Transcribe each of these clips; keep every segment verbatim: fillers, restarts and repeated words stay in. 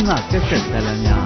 ကကက်ဆက်ဇာတ်လမ်းများ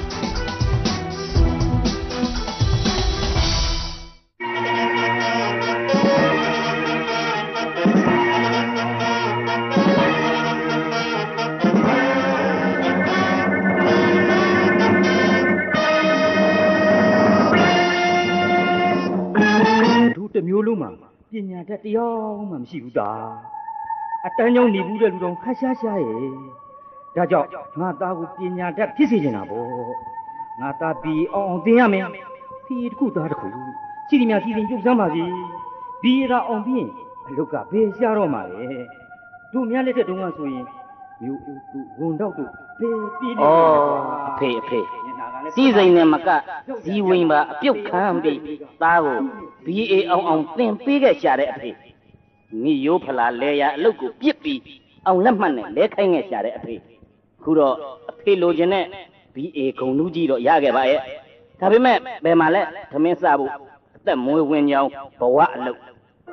တမျိုးလုံးမှာပညာတတ်တရားမှမရှိဘူးတာအတန်းကြောင့်နေဘူးတဲ့လူတော်ခက်ရှားရှားရဲ့ဒါကြောင့်ငါသားကိုပညာတတ်ဖြစ်စေချင်တာပေါ့ငါသားပြီးအောင်အောင်သင်ရမယ်ဖီတစ်ခုသားတစ်ခုစီဒီများစီစဉ်ပြုတ်စမ်းပါစီဘီရာအောင်ပြီးအလုတ်ကဘယ်ရှားတော့မှာလဲတို့များလက်ထက်တုန်းကဆိုရင်မျိုးဦးသူဝန်တော့တို့ဘယ်ပြည်နေလဲအဖေအဖေစီစိန်နဲ့မကဇီဝင်ပါအပြုတ်ခံပြီးသားကိုဘီအေအောင်အောင်သင်ပေးခဲ့ရှာတဲ့အဖေမိရိုးဖလာလဲရအလုတ်ကိုပြစ်ပြီးအောင်လက်မှတ်နဲ့လဲခိုင်းခဲ့ရှာတဲ့အဖေခုတော့အဖေလိုချင်တဲ့ဘီအေဂုံလူကြီးတော့ရခဲ့ပါရဲ့ဒါပေမဲ့ဘယ်မှာလဲသမင်းစားဖို့အသက်မွေးဝင်ကြောင်းဘဝအလုတ်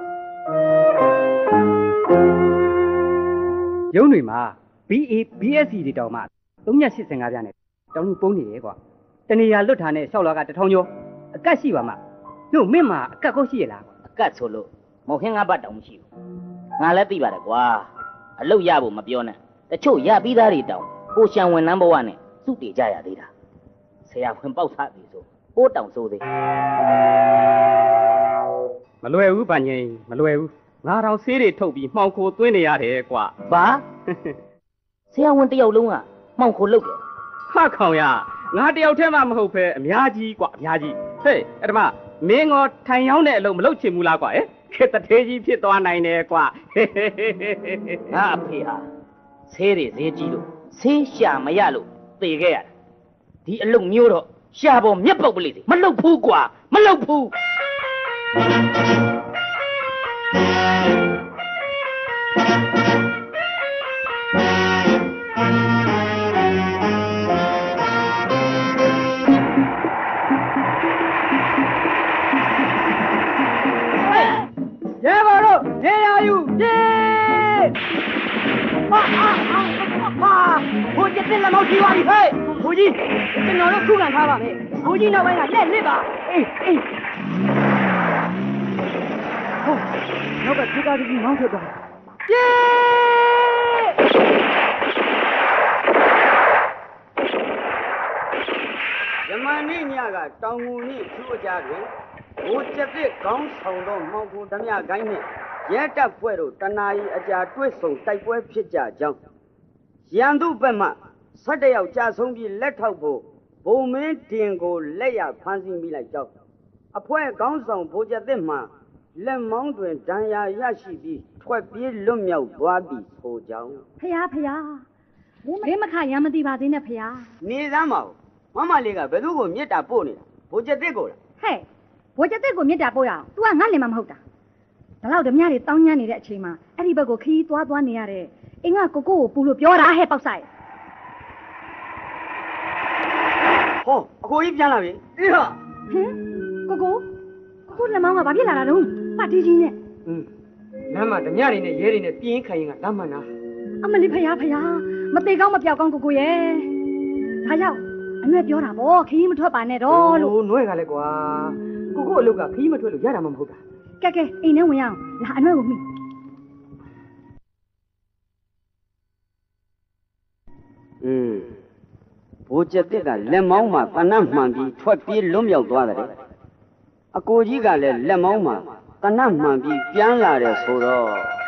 ရုံးတွေမှာ ဘီ အေ ဘီ အက်စ် စီ တွေတောင်မှသုံးည၈၅ပြားနဲ့တောင်းလို့ပုံးနေတယ်ကွာတနေရာလွတ်ထားနဲ့လျှောက်လာကတထောင်ကျော်အကတ်ရှိပါမှတို့မင်းမှာအကတ်ကောရှိရလားအကတ်ဆိုလို့မော်ခင်းငါးဘတ်တောင်မရှိဘူးငါလည်းသိပါတယ်ကွာအလုတ်ရဖို့မပြောနဲ့တချို့ရပြီးသားတွေတောင်ကိုရှံဝင်နှမ်းဘဝနဲ့စုတည်ကြရသေးတာဆရာဝင်ပေါက်သားပြီဆိုပိုးတောင်ဆိုသေးမလွယ်ဘူးဗန်ကြီးမလွယ်ဘူးငါတော်ဆေးတွေထုတ်ပြီးမှောင်ခိုသွင်းနေရတယ်ကွာဘာဆရာဝန်တယောက်လုံးကမှောင်ခိုလုပ်တယ်ဟာခေါင်ရငါတယောက်တည်းမှမဟုတ်ပဲအများကြီးကွာအများကြီးဟေးအဲ့ဒါမှမင်းငေါထိုင်ရောက်တဲ့အလုပ်မလုပ်ချင်ဘူးလားကွာဟဲ့ခေတ္တသေးကြီးဖြစ်သွားနိုင်တယ်ကွာငါအဖေဟာဆေးတွေဈေးကြီးလို့ဆေးရှာမရလို့သေခဲ့ရတယ်ဒီအလုပ်မျိုးတော့ရှာပေါ်မျက်ပေါက်ပလိစေမလုပ်ဘူးကွာမလုပ်ဘူးရဲဘော်တို့နေရာယူပြေးဟာဟာဟာဘိုးကြီးတင်လက်မောင်းကြီးပါပြီဟဲ့ဘိုးကြီးကျွန်တော်တို့ခုခံထားပါမယ်ဘိုးကြီးနောက်ပိုင်းကလက်လစ်ပါအေးအေးဟုတ်နောက်ကဒီကားကြီးမောင်းထွက်သွားပြေးယမန်နေ့ညကတောင်ငူနေ့ထူးအကြတွင်ဘိုးကျက်တဲ့ခေါင်းဆောင်သောမောင်ကိုဓမြကိုင်းနှင့်ရဲတပ်ဖွဲ့တို့တနာရီအကြာတွဲဆုံတိုက်ပွဲဖြစ်ကြကြောင်းရန်သူဘက်မှဆက်တယောက်ကြာဆုံးပြီးလက်ထောက်ဖို့ဘုံမင်းတင်ကိုလက်ရဖမ်းဆီးမိလိုက်ကြောင်းအဖွဲ့ခေါင်းဆောင်ဘိုးကျက်တဲ့မှလက်မောင်းတွင်ဒဏ်ရာရရှိပြီးထွက်ပြေးလွတ်မြောက်သွားပြီဆိုကြောင်းဖယားဖယားမင်းမခရမ်းမသိပါသေးနဲ့ဖယားနေစမ်းပါဦးမမလေးကဘယ်သူကိုမြစ်တာပို့နေတာဘိုးကျက်တဲ့ကိုလားဟဲ့ဘိုးကျတဲ့ကိုမြစ်တာပို့ရအောင် तू ကငါ့လင်မမဟုတ်တာဒါတော့ဓမြတွေတောင်းညမ်းနေတဲ့အချိန်မှာအဲ့ဒီဘက်ကိုခီးသွားသွားနေရတဲ့အင်းကကိုကိုကိုပူလို့ပြောတာဟဲ့ပေါက်ဆိုင်ဟောအကိုကြီးပြန်လာပြီအေးဟာဟင်ကိုကိုကိုလက်မောင်းကဘာဖြစ်လာတာတော့ပတ်တီးကြီးနဲ့อืมလမ်းမှာဓမြတွေနဲ့ရဲတွေနဲ့ပြင်းခိုင်ရင်ကလမ်းမှန်တာအမလေးဖယားဖယားမသေးကောင်းမပြောက်ကောင်းကိုကိုရဲ့ဒါကြောင့်အနှဲ့ပြောတာဗောခီးမထွက်ပါနဲ့တော့လို့ဟိုနှွဲကလည်းကွာကိုကိုအလုပ်ကခီးမထွက်လို့ရတာမှမဟုတ်တာကဲကဲအိမ်ထဲဝင်ရအောင်လာအနှဲ့ကိုမိอืมဘိုးကျက်တဲ့ကလက်မောင်းမှာတနတ်မှန်ပြီးထွက်ပြေးလွတ်မြောက်သွားတယ်အကိုကြီးကလည်းလက်မောင်းမှာတနတ်မှန်ပြီးပြန်လာတယ်ဆိုတော့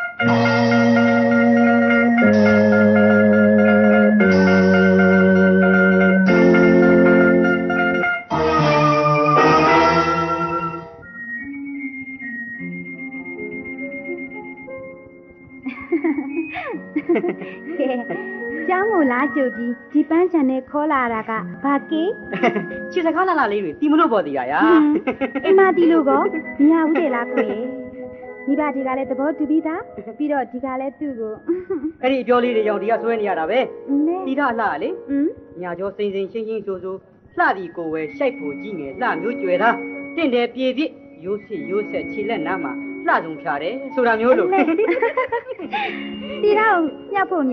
ကျောင်းကိုလာကြုတ်ကြီးဒီပန်းချန်နဲ့ခေါ်လာတာကဘာကေးချစ်စကားလာလာလေးတွေတီမလို့ပေါ်တည်ရရာအိမ်မတီလို့ကောမရဘူးတဲ့လားကိုရေမိဘဒီကလည်းသဘောတူပြီးသားပြီးတော့ဒီကလည်းသူ့ကိုအဲ့ဒီအပြောလေးတွေကြောင့်ဒီကဆွဲနေရတာပဲတီတာလှလေညာကျော်စိမ့်စိမ့်ရှင်းရှင်းဆိုဆိုလှဒီကိုဝဲရှိုက်ဖို့ကြီးငယ်လှမျိုးကျွယ်သားတင့်တယ်ပြေပြစ်ရိုးစစ်ရိုးဆက်ခြေလက်နားမှာလှဆုံးဖြာတယ်ဆိုတာမျိုးလို့တီတာကိုညှပ်ဖို့များတ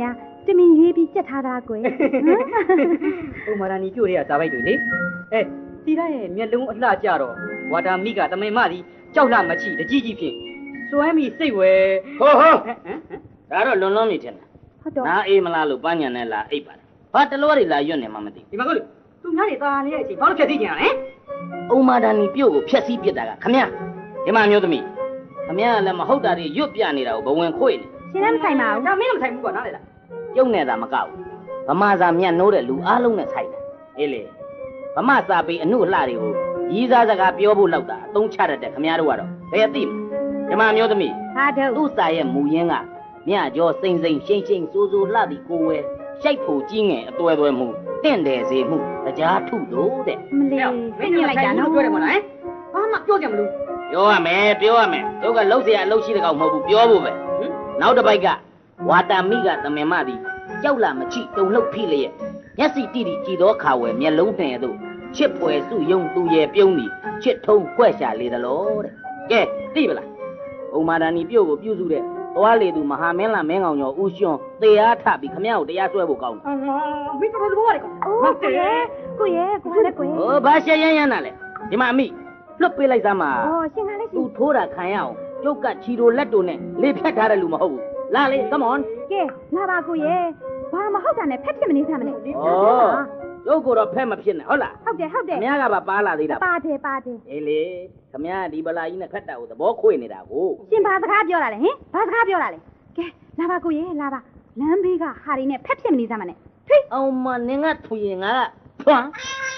တမင်ရွေးပြီးကြက်ထားတာကွယ်ဥမာရာနီပြို့တွေကစားပိုက်တွေလေအဲတီရရဲ့မျက်လုံးအလှကြတော့ဝါတာမိကတမင်မသည်ကြောက်လှမချိတကြီးကြီးဖြင့်စွဲမိစိတ်ဝဲဟိုဟိုဒါတော့လွန်လွန်မိထင်တယ်ဟုတ်တော့နားအေးမလားလို့ပန်းညံနဲ့လာအိပ်ပါတယ်ဘာတလောတွေလာရွတ်နေမှမသိဒီမှာကိုသူများတွေတာနေတဲ့အချိန်ဘာလို့ဖြတ်သိကြရလဲအုံမာဒန်နီပြုတ်ကိုဖျက်ဆီးပစ်တာကခမရဒီမှာမျိုးသမီးခမရလည်းမဟုတ်တာတွေရွတ်ပြနေတာကိုဘဝင်ခွေနေရှင်လည်းမဆိုင်ပါဘူးဒါမင်းလည်းမဆိုင်ဘူးကွာနားလေလားကျုပ်နဲ့သာမကောက်ဗမာစာမြတ်နိုးတဲ့လူအားလုံးနဲ့ဆိုင်တယ်အေးလေဗမာစာပေအမှုအလှတွေကိုရီးစားစကားပြောဖို့လောက်တာအသုံးချတတ်တဲ့ခမရတို့ကတော့ဘယ်အသိမလဲဒီမှာမျိုးသမီးဟာတော့သူ့စာရဲ့မူရင်းကမြကျော်စိမ့်စိမ့်ရှိန်ရှိန်စိုးစိုးလှသည်ကိုဝဲရှိုက်ဖို့ကြီးငယ်အသွဲသွဲမှုတင့်တယ်စေမှုတရားထုလို့တဲ့မလေးမင်းညလိုက်တာနော်ပြောတယ်မလားဘာမှပြောကြမလို့ပြောရမယ်ပြောရမယ်တို့ကလှုပ်เสียအလုပ်ရှိတဲ့ကောင်မဟုတ်ဘူးပြောဖို့ပဲဟင်နောက်တစ်ပိုက်ကဝါတာမိကသမင်မသည်ကြောက်လာမချိတုံလှုပ်ဖိလျက်မျက်စိတိတိကြည်သောခါဝဲမျက်လုံးနဲ့တို့ချစ်ဖွယ်စုယုံသူရဲ့ပြုံးသည်ချစ်ထုံးကွက်ရှာလေသလို့တဲ့ကဲသိပလားဘုံမာဒန်နီပြုတ်ကိုပြုစုတဲ့သွားလေသူမဟာမင်းလာမင်းကောင်ကျော်ဦးရွှွန်သေအားထပြီးခမရကိုတရားစွဲဖို့ကောင်းတယ်အာမင်းတော်တော်ဘောလေကွာအိုးကိုရဲ့ကိုရဲ့ကိုလည်းကိုရဲ့ဟိုဘာရှက်ရမ်းရမ်းတာလဲဒီမှာအမိလွတ်ပေးလိုက်စမ်းပါအော်ရှင်ကလည်းရှင်သူထိုးတာခံရအောင်ကျုပ်ကချီတိုလက်တိုနဲ့လေဖြတ်ထားတဲ့လူမဟုတ်ဘူးလာလေ come on ကဲလာပါကိုရဲ့ဘာမဟုတ်တာနဲ့ဖက်ဖြစ်မနေစမ်းမနဲ့ဩကျုပ်ကတော့ဖက်မဖြစ်နဲ့ဟုတ်လားဟုတ်တယ်ဟုတ်တယ်ခမရကပါပါလာသေးတာပါတယ်ပါတယ်အေးလေခမရဒီဗလာကြီးနဲ့ဖက်တာကိုသဘောခွေနေတာကိုရှင်ဘာစကားပြောလာလဲဟင်ဘာစကားပြောလာလဲကဲလာပါကိုရဲ့လာပါလမ်းဘေးကဟာရီနဲ့ဖက်ဖြစ်မနေစမ်းမနဲ့ထွေးအောင်မနင်ကထွေရင်ငါကထွန်း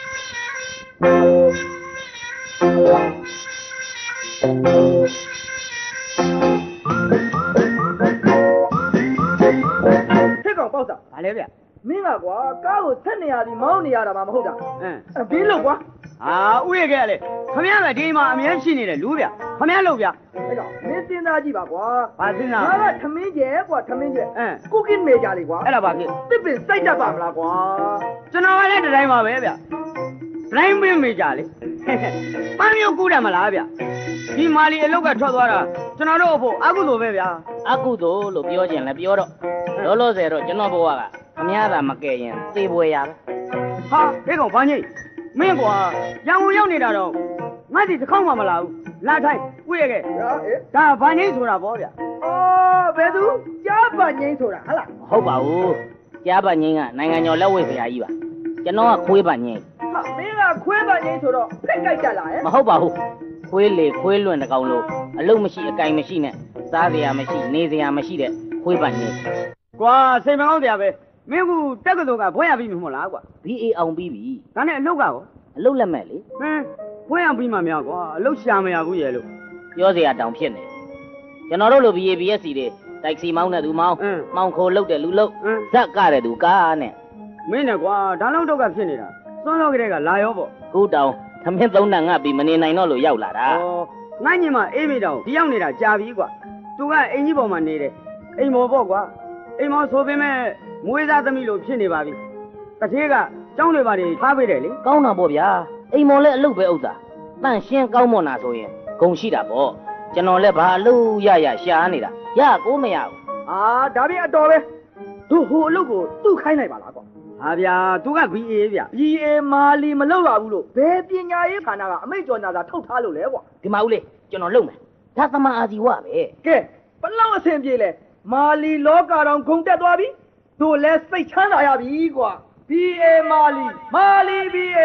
ထက်ကောင်ပေါ့စားဘာလဲဗျမင်းကကွာကားကိုဆက်နေရသည်မောင်းနေရတာမှမဟုတ်တာအင်းအဘင်းလို့ကွာဟာဥရခဲ့လေခမရကဒီမှာအမြဲရှိနေတယ်လူဗျခမရလို့ဗျအဲ့ကောင်မင်းစဉ်းစားကြည့်ပါကွာဘာစင်းနာငါကထမင်းကျဲကွာထမင်းကျဲအင်းကုကင်းမေကြလေကွာအဲ့ဒါဘာဖြစ်တစ်ပင်စိုက်တတ်ပါမလားကွာကျွန်တော်ကလည်းဒီတိုင်းပါပဲဗျတိုင်းပင်းမိကြလေပန်းမျိုးကူးတယ်မလားဗျဒီမာလီအလုတ်ကထွက်သွားတာကျွန်တော်တို့အဖို့အကုသိုလ်ပဲဗျာအကုသို့လို့ပြောခြင်းလည်းပြောတော့လောလောဆယ်တော့ကျွန်တော်ဘဝကခမရသာမကဲရင်သေပွဲရပဲဟာဒီကောင်ဘာကြီးမင်းကွာရံဝင်ရောက်နေတာတော့ငါ့ဒီတစ်ခေါက်မှမလာဘူးလာထိုင်ဥရခဲ့ဟာအေးဒါဘာကြီးဆိုတာဗောဗျအော်ဘယ်သူကြားပါငိမ့်ဆိုတာဟဟလားမဟုတ်ပါဘူးကြားပါငင်းကနိုင်ငံကျော်လက်ဝဲဆရာကြီးပါကျွန်တော်ကခွေးပါငင်းဟာမင်းကခွဲပါငိမ့်ဆိုတော့ဖိတ်ကြိုက်ကြလားဟဲ့မဟုတ်ပါဘူးခွေးလေခွေးလွန်တကောင်လို့အလုံးမရှိအကင်မရှိနဲ့စားစရာမရှိနေစရာမရှိတဲ့ခွေးပါငင်းကွာစိတ်မကောင်းတရားပဲမင်းကတက်ကတော်ကဘွဲရပြီးပြီမဟုတ်လားကွာဘီအေအောင်ပြီးပြီဒါနဲ့အလုတ်ကရောအလုံးလက်မဲ့လေဟမ်ဘွဲရပြီးမှများကွာအလုတ်ရှာမရဘူးရဲ့လို့ပြောစရာတောင်ဖြစ်နေကျွန်တော်တို့လို ဘီအေ ဘီအက်စီ တွေတိုက်စီမောင်းတဲ့သူမောင်းအင်းမောင်းခိုလုတ်တဲ့လူလုတ်အင်းဇက်ကတဲ့သူကားနဲ့မင်းနဲ့ကွာဒါလုံးတော့ကဖြစ်နေတာစွန်းတော့ကလေးကလာရောပေါ့ခုတောင်သမင်းသုံးတန်ငါပြီးမနေနိုင်တော့လို့ရောက်လာတာဩငါ့ညီမအေးမိတောင်ဒီရောက်နေတာကြာပြီကွာသူကအိမ်ကြီးပေါ်မှာနေတယ်အိမ်မော်ပေါ့ကွာအိမ်မော်ဆိုပေမဲ့မွေးသားသမီးလိုဖြစ်နေပါပြီတထေးကကျောင်းတွေပါတွေထားပေးတယ်လေကောင်းတာပေါ့ဗျာအိမ်မော်လည်းအလုပ်ပဲဥစ္စာတန့်ရှင်းကောင်းမွန်တာဆိုရင်ဂုံရှိတာပေါ့ကျွန်တော်လည်းဘာအလုပ်ရရရှာနေတာရကိုမရဘူးအာဒါပြင်အတော်ပဲတို့ဟိုအလုပ်ကိုသူ့ခိုင်းလိုက်ပါလားကွာဟာဗျာသူက ဘီ အေ ဗျဘီ အေ မာလီမလောက်ရဘူးလို့ဘယ်ပညာရေးဌာနကအမိတ်ကျော်ညာသာထုတ်ထားလို့လဲကွာဒီမှာဦးလေးကျွန်တော်လုပ်မယ်ဒါသမာအာဇီဝပဲကဲဘလောက်အဆင်ပြေလဲမာလီလောကတော်ဂုံတက်သွားပြီတို့လဲစိတ်ချမ်းသာရပြီကွာ ဘီ အေ မာလီမာလီ ဘီ အေ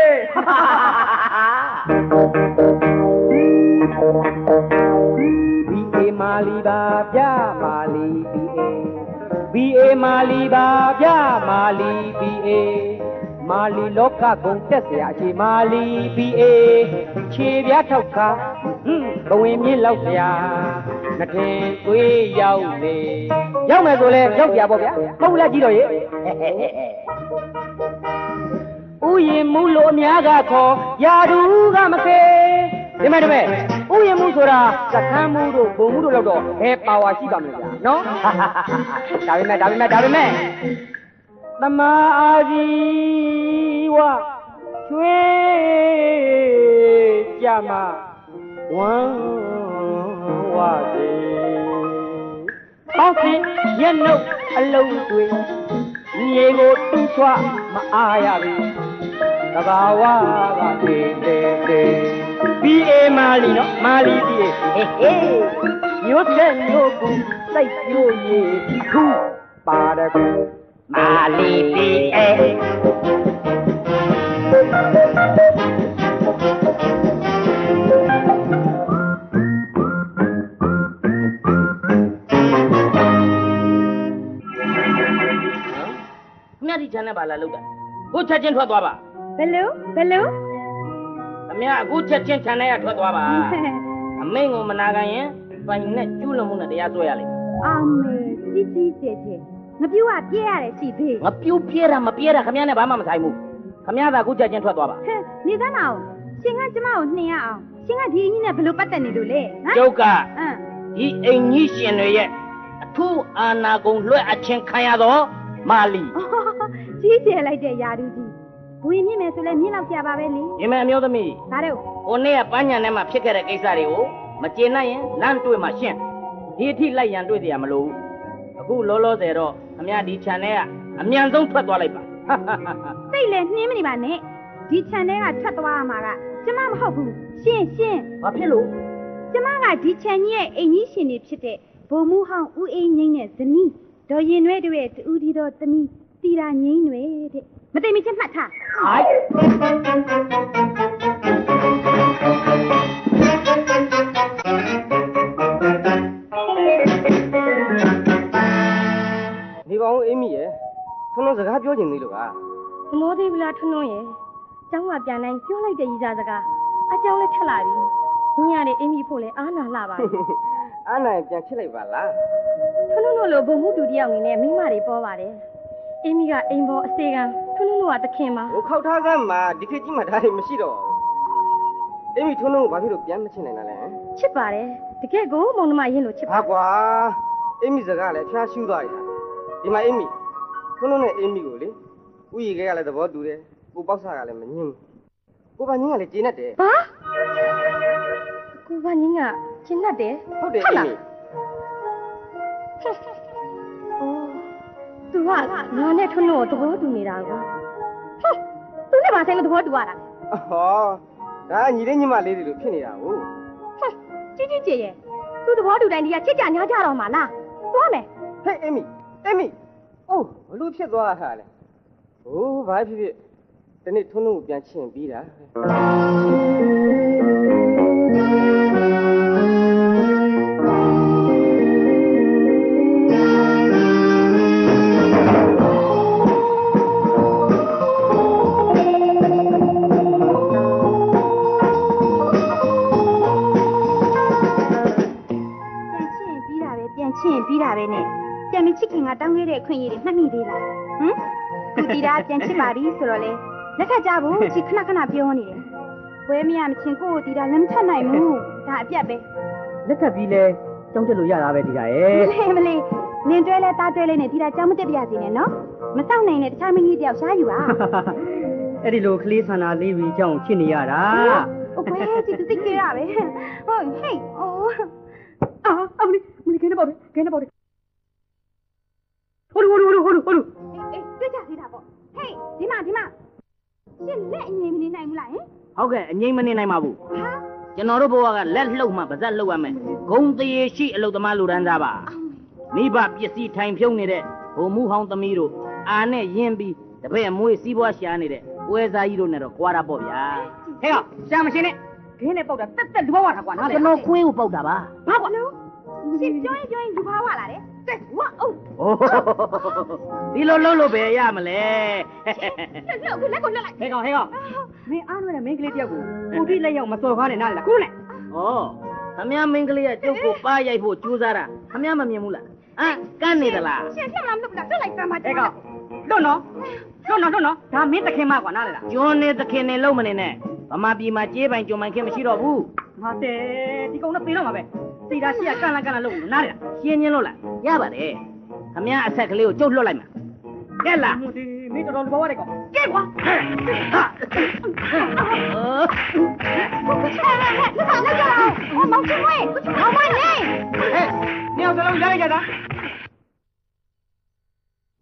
ဘီအေမာလီပါဗျာမာလီဘီအေဘီအေမာလီပါဗျာမာလီဘီအေမာလီလောကဂုံတက်เสียအချိန်မာလီဘီအေခြေပြားထောက်ခါဟင်းဘဝင်မြင့်လောက်เสียမထင်သွေးရောက်နေရောက်မယ်ဆိုလဲရောက်ပြပါဗျာမဟုတ်လားကြည့်တော့ရေဥယျင်မူလိုအများကခေါ်ယာဒူကမခဲဒီမဲ့ဒီမဲ့ဥယျင်မူဆိုတာစခန်းမူတို့ဘုံမူတို့လောက်တော့ဘယ်ပါဝါရှိပါမလဲဗျာနော်ဒါပေမဲ့ဒါပေမဲ့ဒါပေမဲ့သမာအာဇီဝရွှေကြမဝမ်းဝစေပေါင်းစီရက်နှုတ်အလုံးတွေမြေကိုတူးဆွမအားရဘူးသဘာဝကတည်တည်တည် B A မာလီနော်မာလီ B A ဟေးဟေးမျိုးဆက်မျိုးကူစိတ်ပြိုရည်ခုပါရကူမာလီ B A မြတ်ဒီချမ်းနဲ့ပါလာလောက်တာကိုချက်ချင်းထွက်သွားပါဘယ်လိုဘယ်လိုအမေအခုချက်ချင်းချမ်းနဲ့ရထွက်သွားပါအမိန်ကိုမနာခံရင်ပိုင်နဲ့ကျူးလွန်မှုနဲ့တရားစွဲရလိမ့်မယ်အောင်မေကြီးကြီးကျယ်ကျယ်ငပြူကပြဲရတယ်ရှိသေးငါပြိုးပြဲတာမပြဲတာခမရနဲ့ဘာမှမဆိုင်ဘူးခမရသာအခုချက်ချင်းထွက်သွားပါဟဲ့နေသနာအောင်ရှင်ကကျမကိုနှင်ရအောင်ရှင်ကဒီအင်းကြီးနဲ့ဘယ်လိုပတ်သက်နေလို့လဲဟမ်ကျုပ်ကအမ်ဒီအိမ်ကြီးရှင်တွေရဲ့အထူးအာနာကုန်လွှဲအချင်းခံရတော့မာလီကြီးကျယ်လိုက်တဲ့ယာဒူးကြီးဘွေမြင့်မယ်ဆိုလဲမြင့်လောက်ကြပါပဲလေဒီမဲ့အမျိုးသမီးဒါတော့ဟိုနေ့ကပန်းညံထဲမှာဖြစ်ခဲ့တဲ့ကိစ္စတွေကိုမကျေနပ်ရင်လမ်းတွေ့မှရှင်းဒီအထိလိုက်ရန်တွေ့တရားမလို့အခုလောလောဆယ်တော့ခမရဒီခြံထဲကအမြန်ဆုံးထွက်သွားလိုက်ပါစိတ်လည်းနှင်းမနေပါနဲ့ဒီခြံထဲကထွက်သွားရမှာကကျမမဟုတ်ဘူးရှင်းရှင်းဘာဖြစ်လို့ကျမကဒီခြံကြီးရဲ့အိမ်ကြီးရှင်နေဖြစ်တဲ့ဘုံမှုဟောင်းဦးအိမ်ငိမ့်နဲ့ဇနီးဒေါ်ရင်ရွဲတို့ရဲ့တူဒီတော်သမီးတီရာငိမ့်တွေတဲ့မသိမချင်းမှတ်ထားဟိုက်ဒီကောင်အေးမိရဲ့ထွန်းလုံးစကားပြောချင်သေးလို့ကမလို့သေးဘူးလားထွန်းထွန်းရဲ့ကျောင်းကပြန်တိုင်းပြောလိုက်တဲ့ရီစားစကားအကြောင်းလည်းထက်လာပြီညရတဲ့အိမ်ကြီးဖို့လဲအားနာလှပါအားနိုင်ပြန်ချစ်လိုက်ပါလားထွန်းထွန်းတို့လိုဘုံမှုတူတယောက်အနေနဲ့မိမတွေပေါ်ပါတယ်အိမ်ကြီးကအိမ်ပေါ်အစေကံထွန်းထွန်းတို့ကတခင်ပါဟိုခောက်ထားကမ်းမှာဒီခေတ်ကြီးမှာဒါတွေမရှိတော့ဘူးအေးမိထွန်းလုံးကိုဘာဖြစ်လို့ပြန်မချစ်နိုင်တာလဲချစ်ပါတယ်တကယ်ကိုမောင်နှမရင်လို့ချစ်ပါဟာကွာအေးမိစကားလည်းဖျားရှူးသွားပြီဒီမှာအေးမိထွန်းလုံးနဲ့အေးမိကိုလေဥယျာဉ်ကလည်းသဘောတူတယ်ကိုပေါက်စားကလည်းမငင်းကိုပါငင်းကလည်းကျေနပ်တယ်ဘာကိုကငင်းကကျင်းတတ်တယ်ဟုတ်တယ်အေးမိအိုးသူကငါနဲ့ထွန်းလို့သဘောတူနေတာကွာဟဲ့သူနဲ့မဆိုင်လို့သဘောတူရတာဟောဒါညီလေးညီမလေးတွေလိုဖြစ်နေတာဟုတ်ဟဲ့ကြီးကြီးကျယ်ရဲ့သူသဘောတူတိုင်းဒီကချစ်ကြညာကြတော့မှာလားသွားမယ်ဟဲ့အေးမိအေးမိအိုးဘလို့ဖြစ်သွားတာလဲဟိုးဘာဖြစ်ဖြစ်ဒီနေ့ထွန်းလုံးကိုပြန်ချင်ပြီးတာချင်းပြီးတာပဲနဲ့ပြန်မချစ်ခင်ကတောင်းခဲ့တဲ့အခွင့်အရေးတွေမှတ်မိသေးလားဟမ်သူတီတာပြန်ချစ်ပါပြီဆိုတော့လေလက်ထပ်ကြဖို့ချစ်ခဏခဏပြောနေတယ်ဝဲမရမချင်းကိုတီတာလည်းမထပ်နိုင်ဘူးဒါအပြတ်ပဲလက်ထပ်ပြီးလဲကြောင်းချက်လို့ရတာပဲဒီကရဲ့မလေးမလေးနင်တွဲလဲတားတွဲလဲနဲ့တီတာကြောင်းမတက်ပြရစီနဲ့နော်မစောင့်နိုင်တဲ့တခြားမင်းကြီးတယောက်ရှားယူပါအဲ့ဒီလိုကလေးဆန္ဒလေးကြီးကြောင်းချစ်နေရတာဟုတ်ကဲ့ချစ်သူသိကြရပဲဟုတ်ဟေးအိုးအာအမလေးမလေးကနေပေါ့ကနေပေါ့ဟိုလိုဟိုလိုဟိုလိုဟိုလိုအေးတွေ့ကြသေးတာပေါ့ဟေးဒီမှာဒီမှာရှင်လက်အငြိမ်မနေနိုင်ဘူးလားဟင်ဟုတ်ကဲ့အငိမ့်မနေနိုင်ပါဘူးဟာကျွန်တော်တို့ဘဝကလက်လှုပ်မှပါဇက်လှုပ်ရမယ်ဂုံတရေရှိအလုသမားလူရန်သားပါမိဘပစ္စည်းထိုင်ဖြုံးနေတဲ့ဘုံမှုဟောင်းသမီးတို့အာနဲ့ရင်းပြီးတပည့်အမွေးစီးပွားရှာနေတဲ့ပွဲစားကြီးတို့နဲ့တော့ကြွားတာပေါ့ဗျာဟဲ့ကရှာမရှင်းနဲ့ခင်းနဲ့ပေါက်တာတက်တက်လူဘဝတာကွာနားလေကျွန်တော်ခွေးကိုပေါက်တာပါဘာကွာရှင်ပြောရင်ပြောရင်လူဘာဝလာတယ်တက်ဝါအိုးဒီလိုလုံးလို့ပဲရမလဲလောက်ကိုလက်ကိုလွတ်လိုက်ဟဲ့ကောင်ဟဲ့ကောင်မင်းအားလို့တဲ့မိန်းကလေးတယောက်ကိုကိုတိလက်ရောက်မစော်ကားနဲ့နားလေလားကိုနဲ့ဩခမည်းမင်းကလေးကကျုပ်ကိုပါရိုက်ဖို့ကြိုးစားတာခမည်းမမြင်ဘူးလားဟမ်ကန်းနေသလားရှင်ဖြတ်လာမလို့လားလွတ်လိုက်စမ်းပါဟဲ့ကောင်လွတ်နော်လွတ်နော်လွတ်နော်ဒါမင်းတခင်မကွာနားလေလားကျွန်းနေသခင်နေလုံးမနေနဲ့ဗမာပြည်မှာကြေးပိုင်ကြုံပိုင်ခင်မရှိတော့ဘူးဟာတဲ့ဒီကောင်နဲ့ပြေးတော့မှာပဲစိတ်ဓာတ်ရှိရကန့်လန့်ကန့်လန့်လုပ်လို့နားလေလားရှင်းချင်းလို့လားရပါတယ်ခမည်းအဆက်ကလေးကိုကျုပ်လွတ်လိုက်မှာကဲလားဒီမင်းတော်တော်လူဘဝတဲ့ကောင်ကဲကွာဟာဟုတ်ကဲ့လက်ပါလက်ကြလားဟောမောင်ချင်းဝဲမောင်မနေဟဲ့မြောက်စလုံးကြားလိုက်ကြတာပြောစမ်းပါ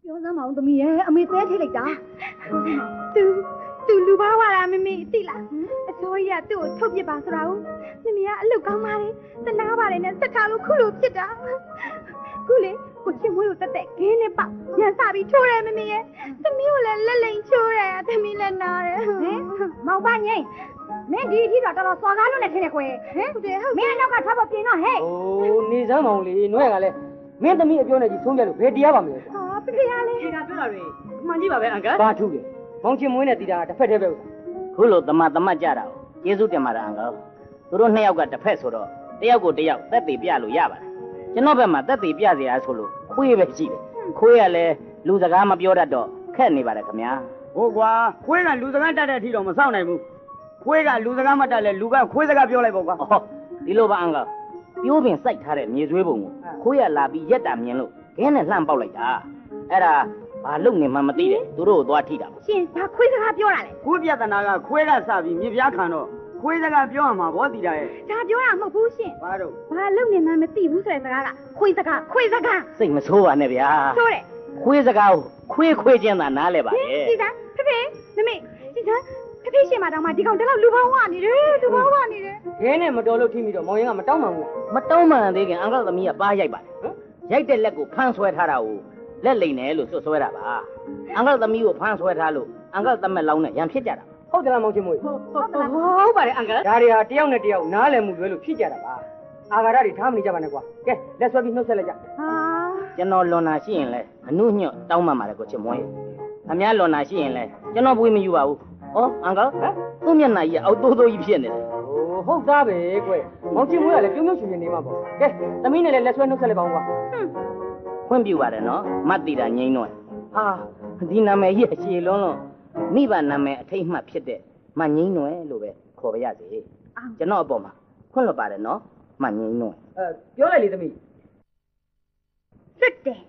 မောင်သမီးရဲ့အမေသဲထိလိုက်တာသူသူလူဘာဝလာမမေသိလားအစိုးရသူ့ကိုထုတ်ပြပါဆိုတာကိုမမေကအလုပ်ကောင်းပါလေတနာပါတယ်နဲ့စက်ထားလို့ခုလိုဖြစ်တာခုလေကိုချစ်မွေးကိုတက်တက်ခင်းနဲ့ပေါ့ရန်စားပြီးချိုးတယ်မမေရဲ့သမီးကိုလည်းလက်လိမ်ချိုးတယ်သမီးလည်းနားတယ်ဟင်မောင်ပါငိမ့်မင်းဒီအထိတော့တော်တော်စော်ကားလို့နဲ့ထင်တယ်ကွယ်ဟင်ဟုတ်တယ်ဟုတ်မင်းနောက်ကထားဖို့ပြင်တော့ဟဲ့အိုးနေစမ်းမောင်လေးနှွဲကလည်းမင်းသမီးအပြောနဲ့ကြီးသုံးပြလို့ဘယ်တရားပါမလဲဟာပြပြရလေဒီကပြောတာတွေမှန်ကြည့်ပါပဲအန်ကယ်ဘာထူးတယ်မောင်ချင်မွေးနဲ့တီတာတစ်ဖက်တည်းပဲဥစ္စာခုလိုတမတမကြတာကိုကျေးဇူးတင်ပါတယ်အန်ကယ်သူတို့နှစ်ယောက်ကတစ်ဖက်ဆိုတော့တယောက်ကိုတယောက်သက်သေပြလို့ရပါတယ်ကျွန်တော်ဘက်မှာသက်သေပြเสียရဆိုလို့ခွေးပဲရှိတယ်ခွေးကလည်းလူစကားမပြောတတ်တော့ခက်နေပါတယ်ခင်ဗျာဟုတ်ကွာခွေးကလူစကားတတ်တဲ့အထိတော့မစောင့်နိုင်ဘူးခွေးကလူစကားမတတ်လဲလူကခွေးစကားပြောလိုက်ပေါ့ကွာဟောဒီလိုပါအန်ကယ်ပြိုးပင်စိုက်ထားတဲ့မြေသွေးပုံကိုခွေးကလာပြီးရက်တာမြင်လို့ခဲနဲ့လှမ်းပေါက်လိုက်တာအဲ့ဒါဘာလုပ်နေမှမသိတယ်သူတို့ကိုသွားထိတာရှင်ဘာခွေးစကားပြောတာလဲခုပြဿနာကခွေးကစပြီးမြေပြားခံတော့ခွေးစကားပြောရမှာဗောတီတာရဲ့ဒါပြောတာမဟုတ်ဘူးရှင်ဘာလို့ဘာလုပ်နေမှမသိဘူးဆိုတဲ့စကားကခွေးစကားခွေးစကားစိတ်မဆိုးပါနဲ့ဗျာဆိုးတယ်ခွေးစကားကိုခွေးခွေးချင်းသာနားလဲပါလေဒီသားဖေဖေမမေဒီသားဖေဖေရှင်မတောင်းမှဒီကောင်တလောက်လူပေါင်းဝနေတယ်လူပေါင်းဝနေတယ်ခဲနဲ့မတော်လို့ထိမိတော့မောင်ရင်ကမတောင်းမှဘူးမတောင်းမှန်သေးခင်အန်ကယ်သမီးကပါရိုက်ပါတယ်ဟမ်ရိုက်တဲ့လက်ကိုဖမ်းဆွဲထားတာကိုလက်လိမ်တယ်လို့ဆွဆွဲတာပါအန်ကယ်သမီးကိုဖမ်းဆွဲထားလို့အန်ကယ်သမက်လောင်းနဲ့ရန်ဖြစ်ကြတာဟုတ်တယ်လားမောင်ချင်မွေးဟုတ်ဟုတ်ပါတယ်အန်ကယ်ဒါတွေဟာတယောက်နဲ့တယောက်နားလည်မှုလွဲလို့ဖြစ်ကြတာပါအာဃာတတွေထားမနေကြပါနဲ့ကွာကဲလက်ဆွဲပြီးနှုတ်ဆက်လိုက်ကြဟာကျွန်တော်လွန်တာရှိရင်လဲအနုညွတ်တောင်းမှန်ပါတယ်ကိုချစ်မွေးအများလွန်တာရှိရင်လဲကျွန်တော်ပွေးမယူပါဘူးဩအန်ကယ်ဟမ်သူ့မျက်နှာကြီးအောက်တိုးတိုးကြီးဖြစ်နေတယ်ဟိုဟုတ်သားပဲကွမောင်ချင်မွေးကလည်းပြုံးပြုံးရှင်ရှင်နေမှာပေါ့ကဲသမီးနဲ့လည်းလက်ဆွဲနှုတ်ဆက်လိုက်ပါဦးကွာဟွန်းခွင့်ပြုပါတယ်နော်မတ်တီတာငိမ့်တော့ဟာဒီနာမည်ကြီးအရှည်လုံးလုံးမိဘနာမည်အထိတ်မှတ်ဖြစ်တဲ့မငိမ့်နွယ်လို့ပဲခေါ်ပါရစေကျွန်တော်အပေါ်မှာခွင့်လွှတ်ပါတယ်နော်မငိမ့်နွယ်အဲပြောလိုက်လေသမီးစစ်တယ်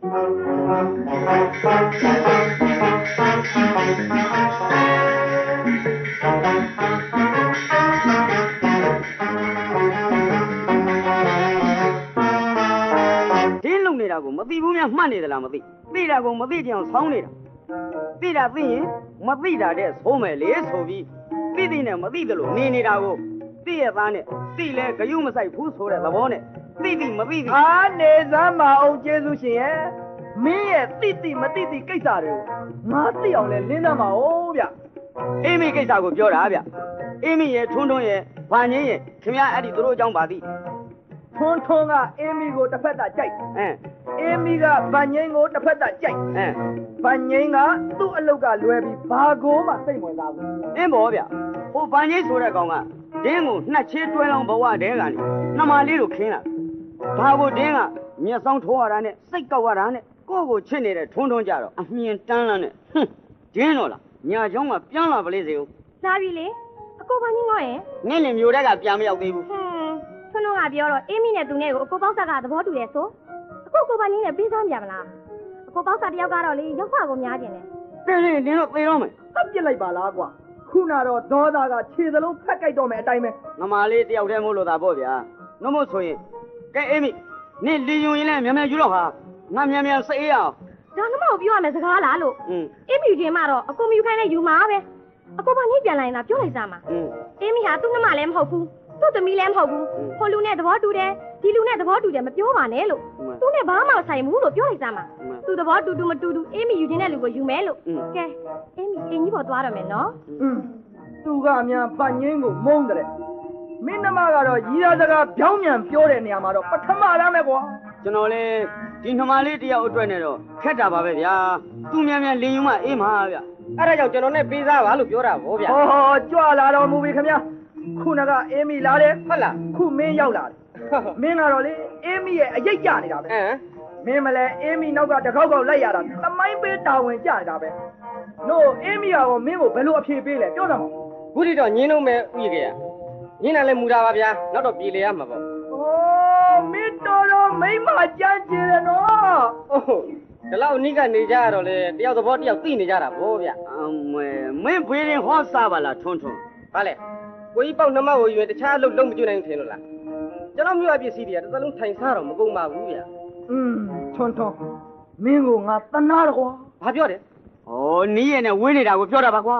နေတာကိုမသိဘူးများမှတ်နေသလားမသိသိတာကိုမသိကြအောင်ဆောင်းနေတာသိတာသိရင်မသိတာတဲ့ဆိုးမယ်လေဆိုပြီးသိသိနဲ့မသိသလိုနေနေတာကိုသိရသားနဲ့သိလဲဂယုမဆိုင်ဘူးဆိုတဲ့သဘောနဲ့သိသိမသိသိအာနေစမ်းမအောင်ကျေးဇူးရှင်ရဲ့မင်းရဲ့သိသိမသိသိကိစ္စတွေကိုငါသိအောင်လဲလင်းသမ်းပါဦးဗျအေးမိကိစ္စကိုပြောတာဗျအေးမိရဲ့ထွန်းထွန်းရဲ့ဘာငင်းရဲ့ခင်ဗျားအဲ့ဒီသူတို့အကြောင်းပါသိထွန်းထွန်းကအေးမီကိုတစ်ဖက်သာကြိုက်အင်းအေးမီကဗန်ငိမ့်ကိုတစ်ဖက်သာကြိုက်အင်းဗန်ငိမ့်ကသူ့အလုတ်ကလွယ်ပြီးဘာကိုမှစိတ်ဝင်စားဘူးအင်းဘောဗျဟိုဗန်ငိမ့်ဆိုတဲ့ကောင်ကဒင်းကိုနှက်ချေးတွဲလောင်းဘဝတဲကနေနှမလေးတို့ခင်းလာဒါကိုဒင်းကမျက်စောင်းထိုးရတာနဲ့စိတ်ကောက်ရတာနဲ့ကိုယ့်ကိုချစ်နေတဲ့ထွန်းထွန်းကြတော့အမြင်တန်းလန်းနဲ့ဟွန်းဒင်းတော့လားညာချောင်းကပြန်လာပါလေစေဦးလာပြီလေအကိုဗန်ငိမ့်ရောရဲ့နင့်လင်မျိုးတက်ကပြန်မရောက်သေးဘူးဟွန်းထွန်းထွန်းကပြောတော့အေးမီနဲ့သူနဲ့ကိုအကိုပေါက်ဆက်ကသဘောတူတယ်ဆိုအခုကိုဗန်ငိမ့်နဲ့ပြီးသားပြန်မလားအကိုပေါက်ဆက်တယောက်ကတော့လေရောက်ဖကိုများကျင်တယ်တင်းတင်းနင်တော့သေတော့မယ်အပြစ်လိုက်ပါလားကွာခုနတော့ဒေါသကခြေစလုံးဖက်ကြိုက်တော့မယ်အတိုင်းပဲငမာလေးတယောက်တည်းမို့လို့သာပေါ့ဗျာနှမို့ဆိုရင်ကဲအေးမီနင်လီယုံရင်လည်းမြန်မြန်ယူတော့ဟာငါမြန်မြန်စေးရအောင်ဒါနှမို့ပြောရမယ်စကားလားလို့အေးမီချင်းမတော့အကိုမယူခိုင်းနဲ့ယူမှာပဲအကိုဗန်ငိမ့်ပြန်လာရင်လားပြောလိုက်စမ်းပါအေးမီဟာသူ့နှမလည်းမဟုတ်ဘူးသူ့သမီးလည်းမဟုတ်ဘူးဟိုလူနဲ့သဘောတူတယ်ဒီလူနဲ့သဘောတူတယ်မပြောပါနဲ့လို့သူနဲ့ဘာမှမဆိုင်ဘူးလို့ပြောလိုက်စမ်းပါသူသဘောတူတူမတူတူအေးမီယူခြင်းတဲ့လူကိုယူမယ်လို့ကဲအေးမီအင်းကြီးပေါ်သွားတော့မယ်နော်อืมသူကအများဗန်ငိမ့်ကိုမုန်းတယ်မင်းနှမကတော့ရီရာစကားပြောင်းမြန်ပြောတဲ့နေရာမှာတော့ပထမရမယ်ကွာကျွန်တော်လေဒီနှမလေးတယောက်အတွက်နဲ့တော့ခက်တာပါပဲဗျာသူမြန်မြန်လင်းယူမှအေးမှာဗျအဲ့ဒါကြောင့်ကျွန်တော်နဲ့ပေးစားပါလို့ပြောတာဗောဗျာဟောကြွလာတော်မူပြီခင်ဗျာခုနကအေးမီလာတယ်ဟုတ်လားခုမင်းရောက်လာတယ်မင်းကတော့လေအေးမီရဲ့အရေးကြနေတာပဲမင်းမလဲအေးမီနောက်ကတကောက်ကောက်လိုက်ရတာသမိုင်းပေးတာဝန်ကြနေတာပဲနို့အေးမီကတော့မင်းကိုဘယ်လိုအဖြေပေးလဲပြောစမ်းပါခုထိတော့ညင်းလုံးမဲ့ဥယျာဉ်ညင်းတယ်လည်းမူတာပါဗျာနောက်တော့ပြေလေရမှာပေါ့ဩမင်းတော်တော်မိမကြမ်းကျင်တယ်နော်ဟုတ်ဒီလောက်နိကနေကြရတော့လေတယောက်သဘောတယောက်သိနေကြတာဗောဗျအမေမင်းဖေးရင်ဟောစားပါလားထွန်းထွန်းဘာလဲကိုကြီးပေါက်နှမကိုယူရင်တခြားအလုပ်လုံးမကျွနိုင်ဘူးထင်လို့လားကျွန်တော်မြို့အပစ္စည်းတွေကတစ်သလုံးထိုင်စားတော့မကုန်ပါဘူးဗျอืมထွန်းထွန်းမင်းကိုငါတနာတော့ကွာဘဘာပြောတယ်ဩနီးရနဲ့ဝေးနေတာကိုပြောတာပါကွာ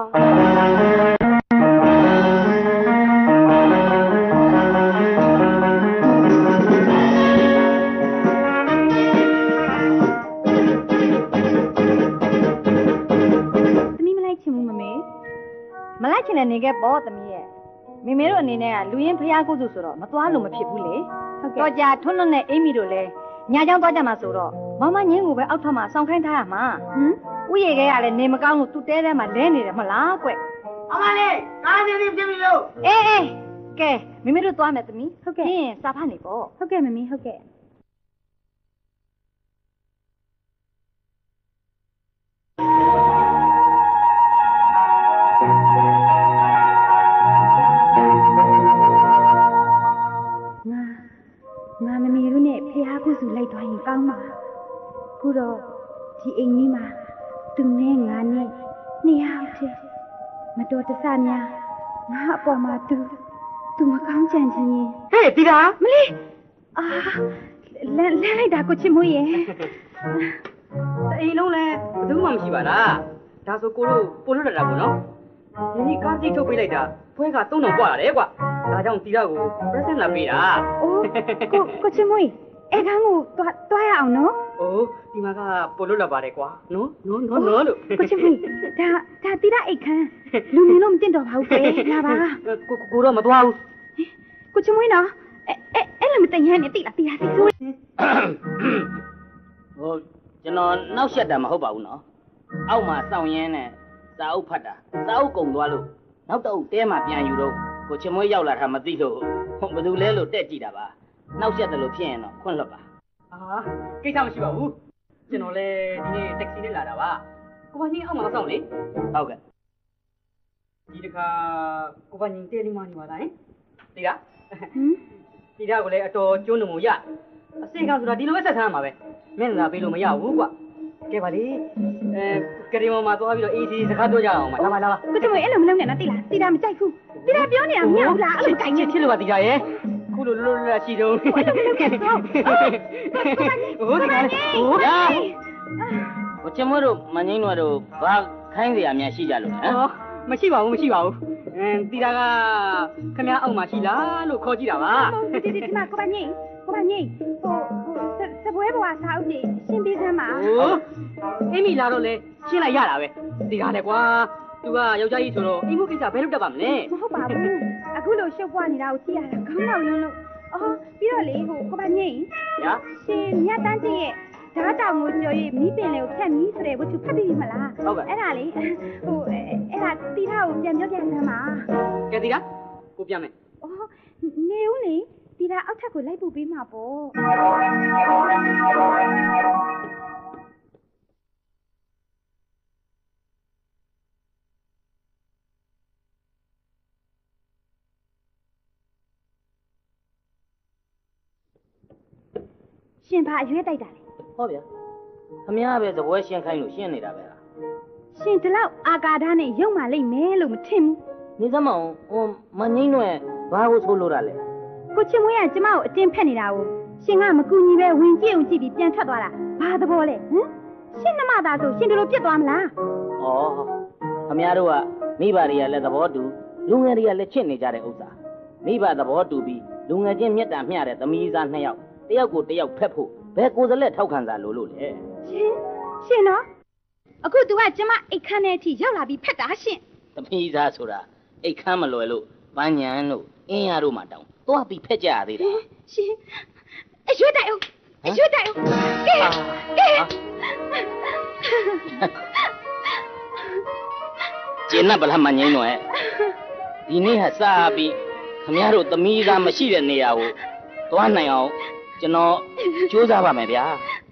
သမီးမလိုက်ချင်ဘူးမမေမလိုက်ချင်တဲ့နေခဲ့ပေါ့သမီးရဲ့မေမေတို့အနေနဲ့ကလူရင်းဖျားကုစုဆိုတော့မသွားလို့မဖြစ်ဘူးလေဟုတ်ကဲ့တော့ကြာထွန်းထွန်းနဲ့အိမ်မီတို့လည်းညာเจ้าသွားကြမှာဆိုတော့မမငင်းကိုပဲအောက်ထပ်မှာစောင့်ခိုင်းထားရမှာဟမ်ဥယေခဲကလည်းနေမကောင်းလို့သူ့တဲထဲမှာလဲနေတယ်မလားကွအမလေးကားစီးပြီးပြင်ပြီလို့အေးအေးကဲမိမိတို့သွားမယ်သမီးဟုတ်ကဲ့ပြင်စာဖတ်နေပေါ့ဟုတ်ကဲ့မမီဟုတ်ကဲ့ငါမမီတို့နဲ့ဖះကုစုလိုက်သွားရင်ကောင်းမှာခုတော့ဒီအိမ်ကြီးမှာသူနဲ့ငါနဲ့နှစ်ယောက်တည်းမတော်တဆများငါအပေါ်မှာသူသူမကောင်းကြံချင်ရင်ဟဲ့တီတာမလေးအာလဲလဲလိုက်တာကိုချစ်မွေးရဲ့အိမ်လုံးလဲဘယ်သူမှမရှိပါလားဒါဆိုကိုတို့ပို့လွတ်တာပေါ့နော်ဒီနေ့ကားစီးထုတ်ပေးလိုက်တာဖွဲကသုံးတော်ပွားရတယ်ကွာဒါကြောင့်တီတာကို present လာပေးတာအိုးကိုကိုချစ်မွေးအဲ့ခန်းကိုတွားတွားရအောင်နော်။အိုးဒီမှာကပို့လို့လာပါတယ်ကွာ။နော်နော်နော်နော်လို့ကိုချစ်မွေးဒါဒါတီတာအိတ်ခန်းလူနေလို့မတင်တော့ပါဘူးပဲလာပါ။ကိုကိုတော့မသွားဘူး။ကိုချစ်မွေးနော်အဲအဲအဲ့လိုမတင်ရနဲ့တိလားတီတာစီဆိုးဟိုကျွန်တော်နောက်ဆက်တာမဟုတ်ပါဘူးနော်။အောက်မှာစောင့်ရင်းနဲ့စာအုပ်ဖတ်တာစာအုပ်ကုန်သွားလို့နောက်တော့တဲမှာပြန်ယူတော့ကိုချစ်မွေးရောက်လာတာမသိလို့ဘယ်သူလဲလို့တက်ကြည့်တာပါနောက်ဆက်တယ်လို့ဖြစ်ရင်တော့ခွင့်လွတ်ပါအာကိစ္စမရှိပါဘူးကျွန်တော်လည်းဒီနေ့တက္ကစီနဲ့လာတာပါကိုပါကြီးအောက်မှာမဆောင်လေဟုတ်ကဲ့ဒီတခါကိုပါကြီးတဲလေးမနေပါလားဟင်ဒီကဟမ်ဒီကကိုလည်းအတော်ကျွန်းနေမှုရအစိကဆိုတာဒီလိုပဲဆက်ထားမှာပဲမင်းလာပေးလို့မရဘူးကွာကဲပါလေအဲကရီမောမှာသွားပြီးတော့အေးစီစကားပြောကြအောင်ပါလာပါလာပါကိုချစ်မွေးအဲ့လိုမလုပ်နဲ့နော်တိလားတီတာမကြိုက်ဘူးတီတာပြောနေတာမရဘူးလားအဲ့လိုကြိုက်ချစ်ချစ်လို့ပါတီတာရဲ့ခုလိုလွတ်လွတ်ရှိတော့ဟိုဒီကဟိုရာကိုချမတို့မငိမ့်တော့တို့ဘာခိုင်းเสียများရှိကြလို့ဟမ်မရှိပါဘူးမရှိပါဘူးအင်းတီတာကခမအောက်မှာရှိလားလို့ခေါ်ကြည့်တာပါဒီဒီဒီမှာကိုပါညိကိုပါညိဟိုစပွဲဘွားစားဦးကြီးရှင်းပေးစမ်းပါဟိုအိမ်မီလာတော့လေရှင်းလိုက်ရတာပဲဒီကလည်းကွာသူကယောက်ျားကြီးဆိုတော့အိမ်မှုကိစ္စဘယ်လုပ်တတ်ပါမလဲမဟုတ်ပါဘူးအခုလိုရှုပ်ပွားနေတာကိုကြည့်ရတာခေါင်းလောက်လုံးလို့အော်ပြီးတော့လေဟိုကိုပါညိညာရှင်မြတ်တန်းကြီးရဲ့ဓာတ်တောင်ကိုကြော်ရည်မိပင်လေးကိုဖြတ်မီးဆိုတဲ့ဝတ္ထုဖတ်ပြီးပြီမလားဟုတ်ကဲ့အဲ့ဒါလေဟိုအဲ့ဒါတီထားကိုပြန်ပြောပြစမ်းပါကဲတီတာကိုပြန်မယ်အော်နေဦးလေတီတာအောက်ထပ်ကိုလိုက်ပို့ပေးမှာပေါ့ရှင်ဘာအရွေးတိုက်တာလဲဟုတ်ဗျာခမည်းပဲသပွဲရှင်းခိုင်းလို့ရှင်းနေတာပဲလားရှင်ဒီလောက်အာကာဒနဲ့ရုံမှလိမ့်မယ်လို့မထင်ဘူးနေစမောင်ဟိုမငိမ့်တော့ဘာကိုဆိုးလို့တာလဲကိုချစ်မွေးကကျမကိုအတင်းဖက်နေတာကိုရှင်ကမကူညီပဲဝင်ကြည့်အောင်ကြည့်ပြီးပြန်ထွက်သွားတာဘာသဘောလဲဟမ်ရှင်နှမသားဆိုရှင်တို့လိုပြစ်သွားမလားဩခမည်းတို့ကမိဘတွေကလည်းသဘောတူလူငယ်တွေကလည်းချစ်နေကြတဲ့ဥစ္စာမိဘသဘောတူပြီးလူငယ်ချင်းမြတ်တာမျှတဲ့သမီးသားနှစ်ယောက်တယောက်ကိုတယောက်ဖက်ဖို့ဘယ်ကိုယ်စလက်ထောက်ခံစားလို့လို့လဲရှင်ရှင်နော်အခု तू ကကျမအိတ်ခမ်းတဲ့အထိရောက်လာပြီးဖက်တာရှင်သမီးသားဆိုတာအိတ်ခမ်းမလွယ်လို့ပန်းညံလို့အင်းရတို့မှတောင်းသွားပြီးဖက်ကြရသေးတယ်ရှင်အရွှေတိုက်အောင်အရွှေတိုက်အောင်ကဲကဲကျင်းနဗလာမငိမ့်တော့ဒီနေ့ဟာစားပြီးခမရတို့သမီးသားမရှိတဲ့နေရာကိုသွားနိုင်အောင်ကျွန်တော်ကြိုးစားပါမယ်ဗျာ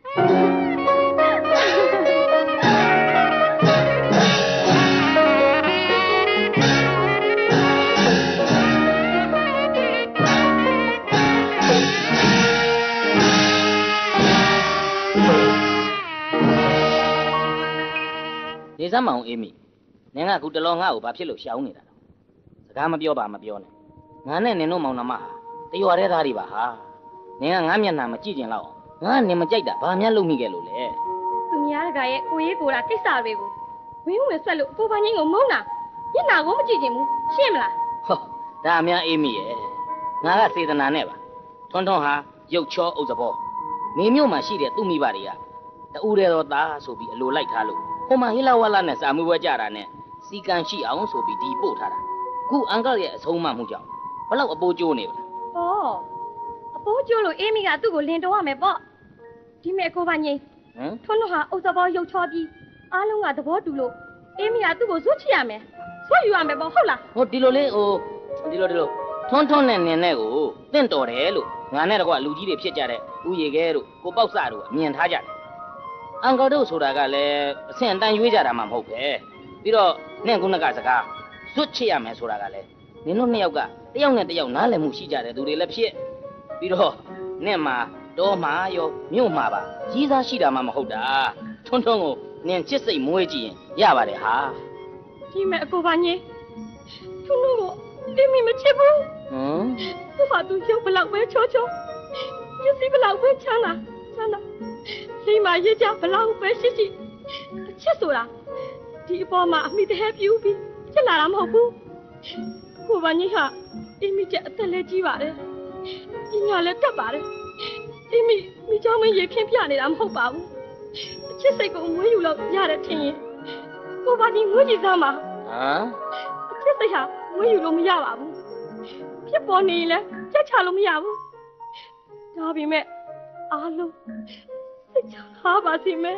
နေစမ်းမအောင်အေးမိနင်ကခုတလောငါ့ကိုဘာဖြစ်လို့ရှောင်းနေတာလဲစကားမပြောပါမပြောနဲ့ငါနဲ့နင်တို့မောင်နှမဟာတရွာတဲ့သားတွေပါဟာနင်ကငါမျက်နှာမကြည့်ကျင်တော့ငါနင်မကြိုက်တာဘာမှလုပ်မိခဲ့လို့လဲသူများတကရဲ့ကိုရေးကိုတာကိစ္စတွေကိုဝင်းဝင်ဆွက်လို့ကိုပါငင်းကိုမုန်းတာညနာကိုမကြည့်ချင်ဘူးရှင်းမလားဟောဒါအများအေးမိရဲ့ငါကစေတနာနဲ့ပါထွန်းထွန်းဟာရုပ်ချောဥစ္စာဘောမင်းမျိုးမှာရှိတဲ့သူ့မိဘတွေကတူတယ်တော့သားဆိုပြီးအလိုလိုက်ထားလို့ဟိုမှာဟိလဝလာနဲ့စာမှုပွဲကြတာနဲ့စီကံရှိအောင်ဆိုပြီးဒီပို့ထားတာခုအန်ကရဲ့အဆုံးအမမှုကြောင့်ဘလောက်အပိုးကျိုးနေပါဩအပိုးကျိုးလို့အေးမီကသူ့ကိုလင်တော်ရမယ်ပေါ့ဒီမဲ့ကိုပါငင်းဟမ်ထွန်းထွန်းဟာဥစ္စာဘောရုပ်ချောပြီးအားလုံးကသဘောတူလို့အေးမီကသူ့ကိုဇွတ်ချရမယ်ဇွတ်ယူရမယ်ပေါ့ဟုတ်လားဟိုဒီလိုလေးဟိုဒီလိုဒီလိုထွန်းထွန်းနဲ့နင်နဲ့ကိုတင့်တော်တယ်လို့ငါနဲ့တကွလူကြီးတွေဖြစ်ကြတဲ့ဦးရေခဲတို့ကိုပေါက်စတို့အမြင်ထားကြတယ်အန်ကတို့ဆိုတာကလည်းအဆင့်အတန်းရွေးကြတာမှမဟုတ်ပဲပြီးတော့နင့်ကုန်းကစကားဇွတ်ချရမယ်ဆိုတာကလည်းနင်တို့နှစ်ယောက်ကတယောက်နဲ့တယောက်နားလည်မှုရှိကြတဲ့သူတွေလည်းဖြစ်ပြီးတော့နင့်မှာတော့မှာရောမြို့မှာပါကြီးစားရှိတာမှမဟုတ်တာထွန်းထွန်းကိုနင်ချစ်စိတ်မွေးကြည့်ရင်ရပါတယ်ဟာဒီမဲ့အကိုပါညင်းထွန်းထွန်းကိုအေးမီမချစ်ဘူးဟမ်သူ့ဘာသူရုပ်ဘလောက်ပဲချောချောညစီဘလောက်ပဲချမ်းသာချမ်းသာလိမ္မာရေးကြဘလောက်ပဲရှိရှိအချစ်ဆိုတာဒီအပေါ်မှာအမိတဟဲပြူပြီးဖြစ်လာတာမဟုတ်ဘူးကိုပါညင်းဟာအေးမီကျအသက်လည်းကြီးပါတယ်ပညာလည်းတတ်ပါတယ်အေးမီမိချောင်းမရေခင်းပြနေတာမဟုတ်ပါဘူးအချစ်စိတ်ကိုငွေယူလို့ရတယ်ထင်ရင်ကိုပါညင်းငွေကြည့်စမ်းပါဟမ်အချစ်စိတ်ဟာငွေယူလို့မရပါဘူးဖြစ်ပေါ်နေရင်လည်းချက်ချလို့မရဘူးဒါပေမဲ့အားလုံးစိတ်ချထားပါစေမယ်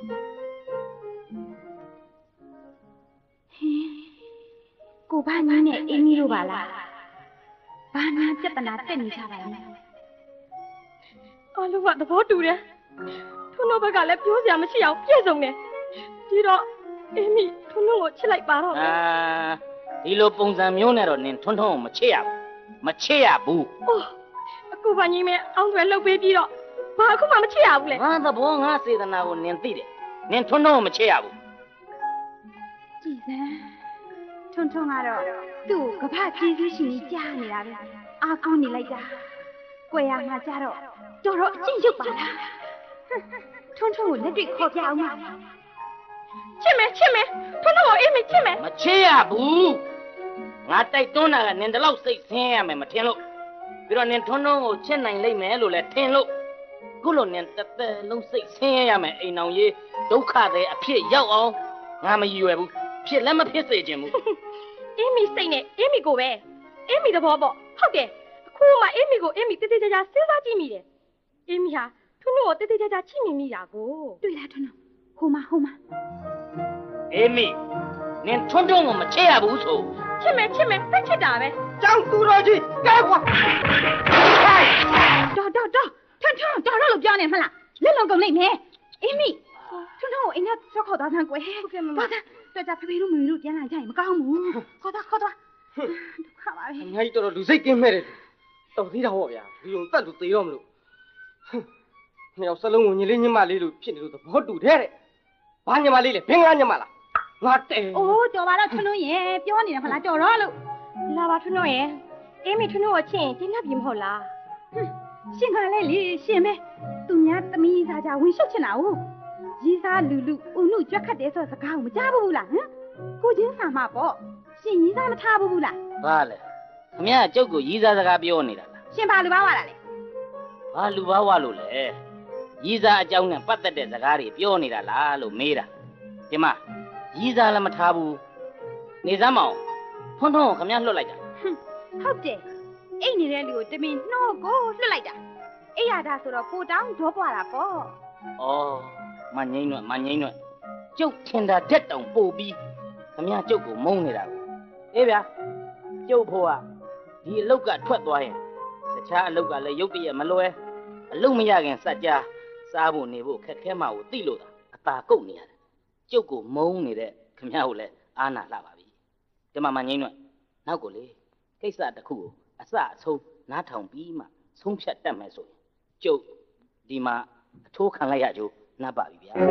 ဟင်ကိုဘာငင်းနဲ့အင်းကြီးတို့ပါလားဘာနာပြဿနာတက်နေကြပါလားအားလုံးကသဘောတူတယ်ထွန်းတို့ဘက်ကလည်းပြောစရာမရှိအောင်ပြည့်စုံတယ်ဒီတော့အင်းမီထွန်းတို့ကိုချစ်လိုက်ပါတော့အာဒီလိုပုံစံမျိုးနဲ့တော့နင်ထွန်းထွန်းကိုမချစ်ရဘူးမချစ်ရဘူးအိုးအခုဘာကြီးမဲအောင်းတွေလှုပ်ပေးပြီးတော့ဘာအခုမှမချစ်ရဘူးလေငါသဘောငါစေတနာကိုနင်သိတယ်နင်ထွန်းထွန်းကိုမချစ်ရဘူးကြည်စမ်းထွန်းထွန်းကတော့သူ့ကိုကဘာကျေးဇူးရှင်ကြီးကြားနေတာပဲအားကောင်းနေလိုက်တာကွယ်ရမှာကြတော့တော်တော်အကျင့်ရုပ်ပါလားထွန်းထွန်းကိုလက်တွေ့ခေါ်ပြအောင်ပါချစ်မယ်ချစ်မယ်ထွန်းထွန်းကိုအေးမချစ်မယ်မချစ်ရဘူးငါတိုက်တွန်းတာကနင်တလောက်စိတ်ဆင်းရမယ်မထင်လို့ပြီးတော့နင်ထွန်းထွန်းကိုချစ်နိုင်လိမ့်မယ်လို့လည်းထင်လို့ခုလိုနင်တသက်လုံးစိတ်ဆင်းရမယ်အိမ်အောင်ကြီးဒုက္ခတဲ့အဖြစ်ရောက်အောင်ငါမရည်ရွယ်ဘူးဖြစ်လည်းမဖြစ်စေချင်ဘူးအေးမီစိတ်နဲ့အေးမီကိုပဲအေးမီသဘောပေါ့ဟုတ်တယ်အခုမှအေးမီကိုအေးမီတိတိကျကျစဉ်းစားကြည့်မိတယ်အေးမီဟာထွန်းထွန်းကိုတိတိကျကျချစ်မိမိတာကိုတွေ့လားထွန်းထွန်းဟိုမှာဟိုမှာအေးမီနင်ထွန်းထွန်းကိုမချစ်ရဘူးဆိုချစ်မယ်ချစ်မယ်သိချစ်တာပဲကျောင်းသူတော်ကြီးကဲကွာတော်တော်တော်ထွန်းထွန်းတော်တော်လို့ပြောနေမှလားလက်လုံးကုန်နေမယ်အေးမီထွန်းထွန်းကိုအိမ်ကဆောက်ခေါ်သွားစမ်းကွယ်ဟုတ်ကဲ့မမတော်ကြဖေဖေတို့မင်းတို့ပြန်လာကြရင်မကောင်းဘူးခေါ်သွားခေါ်သွားဒုက္ခပါပဲအများကြီးတော်တော်လူစိတ်ကင်းမဲ့တယ်တော်သေးတာဟောဗျာဒီုံတက်လို့သေတော့မလို့နှစ်ယောက်စလုံးကိုညီလေးညီမလေးလို့ဖြစ်နေလို့သဘောတူတယ်တဲ့ဘာညီမလေးလဲဘင်္ဂါညီမလားငါတဲ့အိုးတော်ပါတော့ထွန်းထွန်းရဲ့ပြောနေတယ်မလားတော်တော့လို့လာပါထွန်းထွန်းရဲ့အေးမီထွန်းထွန်းကိုချင်းတင်းလက်ပြီမဟုတ်လားရှင်ကလည်းလေရှင်ပဲသူများသမီးစားကြဝင်ရှုပ်ချင်တာဟုတ်ရီးစားလူလူဦးနုကြွက်ခတ်တယ်ဆိုစကားကိုမကြားဘူးလားဟမ်ကိုချင်းစာမပေါ့ရှင်ရီးစားမထားဘူးလားဘာလဲခမရကျုပ်ကိုရီးစားစကားပြောနေတာလားရှင်ဘာလူဘာဝလာလဲဘာလူဘာဝလို့လဲရီးစားအကြောင်းနဲ့ပတ်သက်တဲ့စကားတွေပြောနေတာလားလို့မေးတာဒီမှာရီးစားလည်းမထားဘူးနေစမ်းမအောင်ထွန်းထွန်းကိုခမရလွတ်လိုက်တာဟုတ်တယ်အိတ်နေတဲ့လူကိုတမင်နှောကိုလွတ်လိုက်တာအိတ်ရတာဆိုတော့ကိုတောင်းဒေါပွားတာပေါ့ဩမငိမ့်တော့မငိမ့်တော့ကျုပ်ထင်တာတက်တောင်ပို့ပြီးခမရကျုပ်ကိုမုန်းနေတာကိုအေးဗျာကျုပ်ဖို့ကဒီအလုတ်ကထွက်သွားရင်တခြားအလုတ်ကလည်းရုပ်တရက်မလွဲအလုတ်မရခင်စัจ जाစားဖို့နေဖို့ခက်ခဲမှကိုသိလို့တာအသာကုတ်နေရတယ်ကျုပ်ကိုမုန်းနေတဲ့ခမရကိုလည်းအာနာလှပါပြီဒီမှာမငိမ့်တော့နောက်ကိုလေကိစ္စတစ်ခုကိုအစအဆုံးနားထောင်ပြီးမှဆုံးဖြတ်တတ်မယ်ဆိုရင်ကျုပ်ဒီမှာအထိုးခံလိုက်ရကြိုးနှပ်ပါပြီဗျာ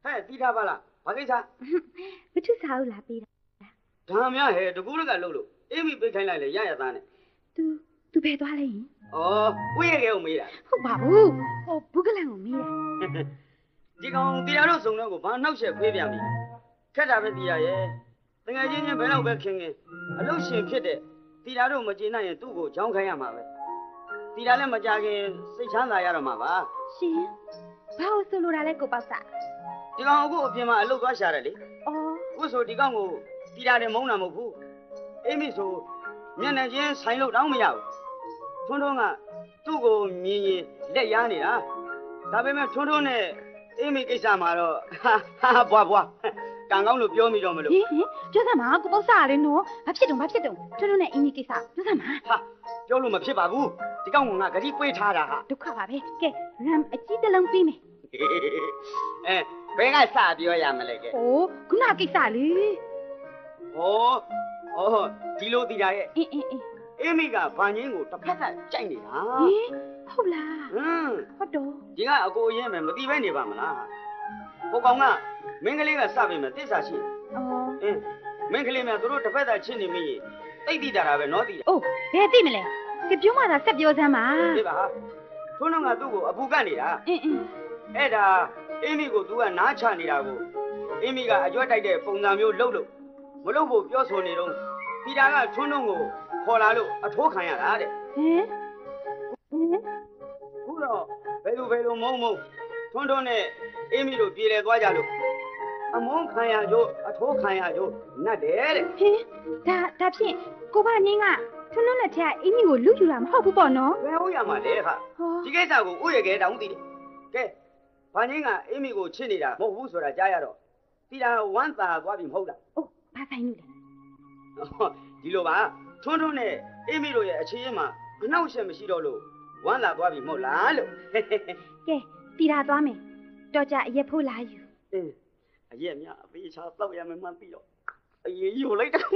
ဟဲ့တီးထားပါလားဘာကိစ္စဘသူစားဦးလာပေးတာဒါများဟဲ့တကူလကလှုပ်လို့အေးမိပိတ်ခိုင်းလိုက်လေရရသားနဲ့ तू तू ဘယ်သွားလဲဟင်ဩဝိရကဲကိုမေးတာဟုတ်ပါဘူးဟိုဘုကလန်ကိုမေးတယ်ဒီကောင်တရားတို့စုံတော့ကိုဘာနှောက်ရှက်ခွေးပြန်ပြီခက်တာပဲတီးရရဲ့တကယ်ချင်းချင်းဘယ်တော့ပဲခင်ခင်အလုရှင်ဖြစ်တဲ့တီးတာတို့မကျေနပ်ရင်သူ့ကိုကြောင်းခိုင်းရမှာပဲတီးတာလည်းမကြခင်စိတ်ချမ်းသာရတော့မှာပါရှင်ဘာလို့ဆိုလိုတာလဲကိုပေါ့စာဒီကောင်အခုအပြင်မှာအလုသွားရှာတယ်လေအော်အခုဆိုဒီကောင်ကိုတီးတာတယ်မုန်းတာမဟုတ်ဘူးအေးမိဆိုမျက်နှာချင်းဆိုင်လို့တောင်းမရဘူးထွန်းထွန်းကသူ့ကိုမြင်ရင်လက်ရနေတာဒါပေမဲ့ထွန်းထွန်းနဲ့အေးမိကိစ္စမှာတော့ဟာဟာဘွားဘွားကံကောင်းလို့ပြောမိတော့မလို့ဟင်ဟင်ပြောစမ်းပါကိုပေါ့စာရဲနော်ဘာဖြစ်တုံဘာဖြစ်တုံထွန်းထွန်းနဲ့အင်းကြီးကိစ္စပြောစမ်းပါဟာပြောလို့မဖြစ်ပါဘူးဒီကောင်ကငါဂတိပွေးထားတာဟာဒုက္ခပါပဲကဲရမ်အကြီးတစ်လုံးပြီးမယ်အဲဘယ်ကစပြောရမလဲကဲဟိုခုနကိစ္စလေဟောဟောဒီလိုတီတာရဲ့အင်းအင်းအင်းအေးမိကဗန်ချင်းကိုတစ်ဖက်ကကြိုက်နေတာဟင်ဟုတ်လားဟမ်ဟုတ်တော့ဒီကအကိုအရင်ပဲမသိပဲနေပါမလားဟိုကောင်ကမင်းကလေးကစပြီမယ်တစ္ဆာရှိအော်အင်းမင်းကလေးများတို့တစ်ဖက်သာချင်းနေမင်းတိတ်တိတာတာပဲနော်တီတာအိုးဘယ်သိမလဲကပြောမှသာဆက်ပြောစမ်းပါဒီပါဟာထွန်းတော့ကသူ့ကိုအပူကတ်နေတာအင်းအင်းအဲ့ဒါအေးမိကိုသူကနားချနေတာကိုအေးမိကအကျွတ်တိုက်တဲ့ပုံစံမျိုးလှုပ်လို့မလှုပ်ဖို့ပြောဆိုနေတော့တီတာကထွန်းတော့ကိုခေါ်လာလို့အထိုးခံရတာတဲ့ဟင်ဟင်ခုတော့ဘယ်လိုဘယ်လိုမုံမုံထွန်းထွန်းနဲ့အေးမိတို့ပြေလည်သွားကြလို့အမုန်းခံရကြအထိုးခံရကြနတ်တယ်တဲ့ဟင်ဒါဒါဖြင့်ကိုဗနင်းကထွန်းထွန်းနဲ့ထက်အင်းကြီးကိုလူယူတာမဟုတ်ဘူးပေါ့နော်ဘယ်ဟုတ်ရမှာလဲခါဟောဒီကိစ္စကိုဥရကဲတောင်းသိတယ်ကဲဘာငင်းကအေးမိကိုချစ်နေတာမဟုတ်ဘူးဆိုတာကြားရတော့တီတာဝမ်းသာသွားပြီမဟုတ်လားအိုးဘာဆိုင်လို့လဲဒီလိုပါထွန်းထွန်းနဲ့အေးမိတို့ရဲ့အခြေအမှာအနှောက်အယှက်မရှိတော့လို့ဝမ်းသာသွားပြီမဟုတ်လားလို့ကဲတီတာသွားမယ်တော်ကြအရက်ဖို့လာယူအင်းအရက်မြအပေးချာတောက်ရမယ်မှန်းပြီးတော့အေးယူလိုက်တော့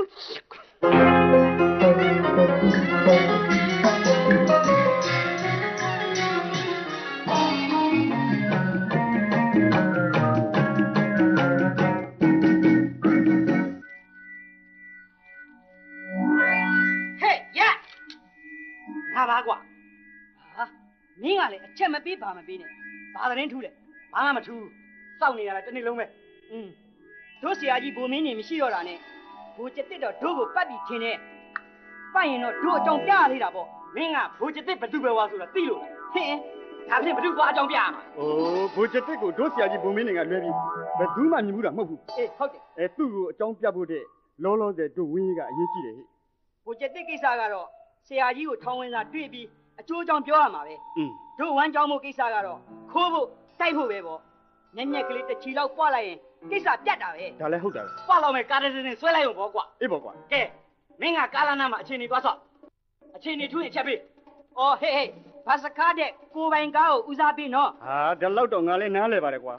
ဟဲ့ရငါပါကွာဟာမင်းကလည်းအချက်မပေးဘာမပေးနဲ့ဘာသတင်းထူးလဲဘာမှမထူးစောင့်နေရတာတစ်နေ့လုံးပဲอืมတို့ဆရာကြီးဘိုမင်းနေမရှိတော့တာနဲ့ဘိုကျတစ်တော့တို့ကိုပတ်ပြီးထင်တယ်ပတ်ရင်တော့တို့အကြောင်းပြရသေးတာပေါ့မင်းကဘိုကျတစ်ဘသူပဲဝါဆိုတာသိလို့ဟင်ဒါဖြင့်ဘသူကအကြောင်းပြရမှာ။အိုးဘိုးချက်တက်ကိုတို့ဆရာကြီးဘုံမင်းတွေကလွဲပြီးဘယ်သူမှမြင်မှုတာမဟုတ်ဘူးအေးဟုတ်တယ်။အဲသူ့ကိုအကြောင်းပြဖို့တဲ့လောလောဆယ်တို့ဝင်းကြီးကအရေးကြီးတယ်ဟဲ့ဘိုကျတစ်ကိစ္စကတော့ဆရာကြီးကိုထောင်းဝင်စာတွေ့ပြီးအကျိုးအကြောင်းပြောရမှာပဲ။อืมတို့ဝမ်းကြောင်းမှုကိစ္စကတော့ခိုးဖို့တိုက်ဖို့ပဲပေါ့ညက်ညက်ကလေးတစ်ချီလောက်ပွားလိုက်ရင်ကိစ္စပြတ်တာပဲဒါလည်းဟုတ်တာပဲပွားလောက်မယ်ကားတစ်စင်းဆွဲလိုက်ရုံပေါ့ကွာ။အေးပေါ့ကွာကဲမင်းကကားလမ်းနားမှာအခြေအနေသွားဆော့အခြေအနေထူးရင်ချက်ပေးအော်ဟေးဟေးဘာစကားတဲ့ကိုပိုင်ကားကိုဦးစားပေးနော်။ဟာဒါလောက်တော့ငါလည်းနားလဲပါတယ်ကွာ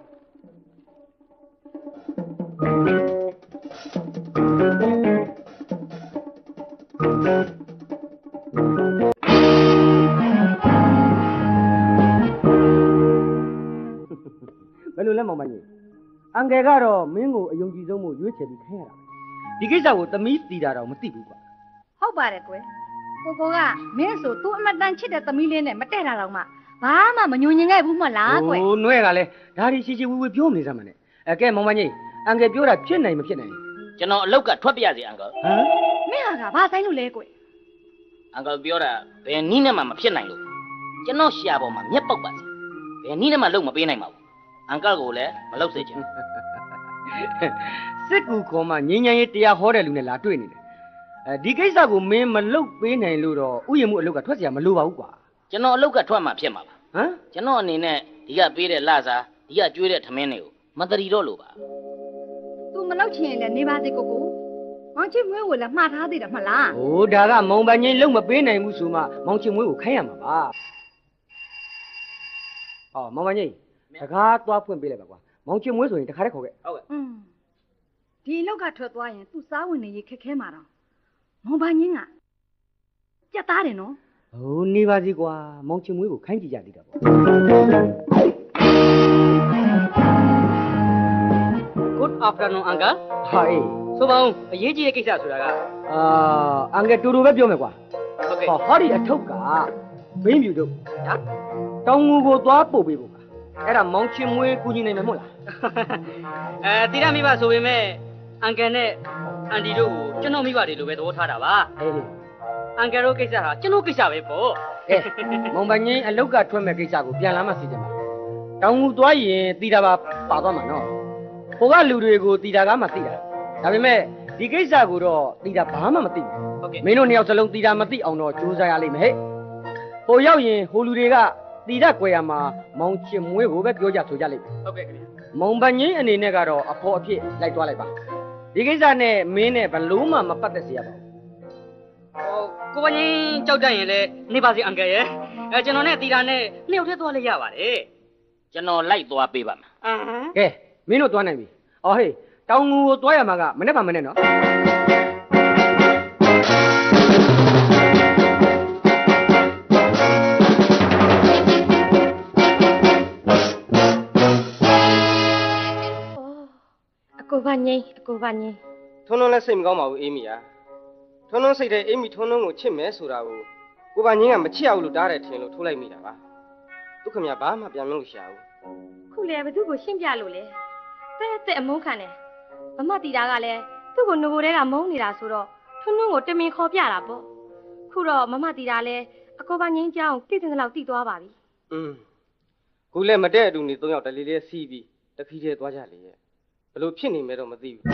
ဘယ်လိုလဲမောင်မကြီးအန်ကယ်ကတော့မင်းကိုအယုံကြည်ဆုံးမှုရွေးချယ်ပြီးခိုင်းရတာဒီကိစ္စကိုသမီးတီတာတော့မသိဘူးကွာဟုတ်ပါတယ်ကွယ်ကိုကိုကမင်းဆိုသူ့အမတန်ချစ်တဲ့သမီးလေးနဲ့မတည့်တာတော့မှဘာမှမညွန်ညင်ခဲ့ဘူးမလားကွယ်ဟိုနွဲကလည်းဒါဒီရှိရှိဝီဝီပြောနေစမ်းမနဲ့အဲကဲမောင်မကြီးအန်ကယ်ပြောတာဖြစ်နိုင်မဖြစ်နိုင်ကျွန်တော်အလောက်ကထွက်ပြရစီအန်ကယ်ဟမ်မင်းဟာကဘာဆိုင်လို့လဲကွယ်အန်ကယ်ပြောတာဘယ်နည်းနဲ့မှမဖြစ်နိုင်လို့ကျွန်တော်ရှာပေါ်မှာမျက်ပေါက်ပါစေဘယ်နည်းနဲ့မှလုံမပေးနိုင်ပါဘူးအန်ကယ်ကိုလည်းမလုပ်စေချင်စစ်ကူခေါ်မှငင်းငင်းရေးတရားဟောတဲ့လူနဲ့လာတွေ့နေတယ်အဲဒီကိစ္စကိုမင်းမလုပ်ပေးနိုင်လို့တော့ဥယျာဉ်မှုအလုပ်ကထွက်เสียမလိုပါဘူးကွာကျွန်တော်အလောက်ကထွက်မှဖြစ်မှာပါဟမ်ကျွန်တော်အနေနဲ့ဒီကပေးတဲ့လစားဒီကကျွေးတဲ့ထမင်းတွေကိုမတရီတော့လို့ပါသူမလောက်ချင်ရင်လည်းနေပါစေကိုကိုမောင်ချစ်မွေးကိုလည်းမှားထားသေးတယ်မလားဟိုဒါကမောင်ပန်းကြီးလုံမပေးနိုင်ဘူးဆိုမှမောင်ချင်မွေးကိုခိုင်းရမှာပါဟောမောင်ပန်းကြီးတကားသွားဖွင့်ပေးလိုက်ပါကွာမောင်ချင်မွေးဆိုရင်တခါတည်းခေါ်ခဲ့ဟုတ်ကဲ့อืมဒီလောက်ကထွက်သွားရင်သူ့စားဝင်နေရေးခက်ခဲမှာတော့မောင်ပါညင်းကကြက်သားတယ်နော်ဟိုနေပါစီကွာမောင်ချင်မွေးကိုခိုင်းကြည့်ကြသေးတာပေါ့ afternoon uncle ဟာအေးဆိုပါဦးအရေးကြီးတဲ့ကိစ္စဆိုတာကအာအန်ကယ်တူတူပဲပြောမယ်ကွာဟုတ်ကဲ့ဟောဟောဒီအထုပ်ကဘင်းပြူတို့ဟာတောင်ငူကိုသွားပို့ပေးဖို့ကအဲ့ဒါမောင်ချင်းမွေးကူညီနိုင်မယ်မို့လားအဲတိရမိဘဆိုပေမဲ့အန်ကယ်နဲ့အန်တီတို့ကိုကျွန်တော်မိဘတွေလိုပဲသဘောထားတာပါအေးအန်ကယ်တို့ကိစ္စဟာကျွန်တော်ကိစ္စပဲပေါ့ကဲမောင်ပန်းကြီးအလုတ်ကထွက်မဲ့ကိစ္စကိုပြန်လာမှစီစဉ်ပါတောင်ငူသွားရင်တီတာပါပါသွားမှာနော်ဟိုကလူတွေကိုတီတာကမှသိတာဒါပေမဲ့ဒီကိစ္စကိုတော့တီတာဘာမှမသိဘူးဟုတ်ကဲ့မင်းတို့နှစ်ယောက်စလုံးတီတာမသိအောင်တော့ကြိုးစားရလိမ့်မယ်ဟဲ့ဟိုရောက်ရင်ဟိုလူတွေကတီတာကွယ်ရမှာမောင်ချင်မွေးကိုပဲပြောကြဆိုကြလိမ့်မယ်ဟုတ်ကဲ့ခင်ဗျာမောင်ပန်းကြီးအနေနဲ့ကတော့အဖော်အဖြစ်လိုက်သွားလိုက်ပါဒီကိစ္စနဲ့မင်းနဲ့ဘလို့မှမပတ်သက်စေရပါဘူးဟိုကိုပန်းကြီးကြောက်တတ်ရင်လည်းနေပါစီအန်ကယ်ရဲ့အဲကျွန်တော်နဲ့တီတာနဲ့နှစ်ယောက်တည်းသွားလိုက်ရပါတယ်ကျွန်တော်လိုက်သွားပေးပါမယ်အမ်ဟမ်ကဲမင်းတို့သွားနိုင်ပြီအော်ဟေးတောင်ငူကိုသွားရမှာကမနေ့ကမနေ့နော်အကိုပါငိမ့်အကိုပါငိမ့်ထွန်းထွန်းလည်းစိတ်မကောင်းပါဘူးအေးမီယာထွန်းထွန်းစိတ်ထဲအေးမီထွန်းထွန်းကိုချစ်မယ်ဆိုတာကိုကိုပါငင်းကမချစ်အောင်လို့တားတယ်ထင်လို့ထိုးလိုက်မိတာပါဒုက္ခမြဘာမှပြန်မလို့ရှာဘူးခုလေဘသူ့ကိုရှင်းပြလို့လေတဲ့တဲ့အမုန်းခံတယ်မမတီတာကလည်းသူ့ကိုငိုတဲ့ကမုန်းနေတာဆိုတော့ထွန်းထွန်းကိုတမင်ခေါ်ပြတာပေါ့ခုတော့မမတီတာလည်းအကိုပါငိမ့်ကြောင်းတည်တဲ့လောက်တည်သွားပါပြီอืมခုလည်းမတဲ့အတူနေသုံးယောက်တလေးလေးစီးပြီးတခီးထဲသွားကြလေရဲ့ဘလို့ဖြစ်နေမဲတော့မသိဘူး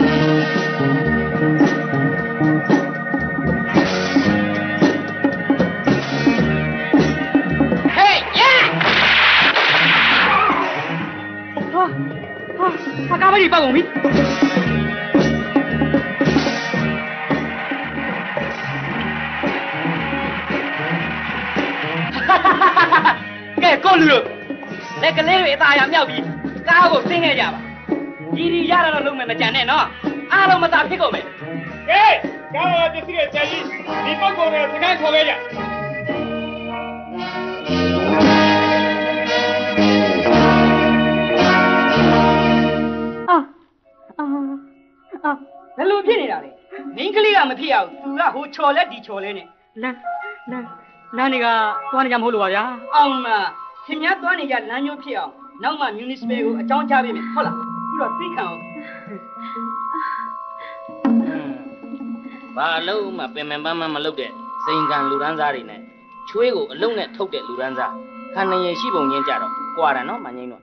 ဟာကားမကြီးပတ်ကုန်ပြီကဲကိုလူတို့လက်ကလေးတွေအသာရမြောက်ပြီးကားကိုဆင်းခဲ့ကြပါဒီဒီရတာတော့လုံးမယ်မကြံနဲ့နော်အားလုံးမသာဖြစ်ကုန်မယ်ကဲကားပေါ်ပစ္စည်းတွေကြာကြီးဒီပုဂ္ဂိုလ်တွေစကားခေါ်ခဲ့ကြဘယ်လိုဖြစ်နေတာလဲမင်းကလေးကမဖြစ်အောင်သူကဟိုချော်လက်ဒီချော်လဲနဲ့လမ်းလမ်းလမ်းတွေကသွားနေကြမဟုတ်လို့ပါဗျာအောင်မခင်ဗျားသွားနေကြလမ်းညိုးဖြစ်အောင်နောက်မှ municipal ကိုအကြောင်းကြားပေးမယ်ဟုတ်လားခုတော့သိခံအောင်ဘာအလုံးမှပင်ပင်ပန်းပန်းမလုပ်တဲ့စိန်ခံလူရန်စားတွေနဲ့ချွေးကိုအလုံးနဲ့ထုတ်တဲ့လူရန်စားခန္ဓာရည်ရှိပုံချင်းကြတော့ကြွာတယ်နော်မငိမ့်တော့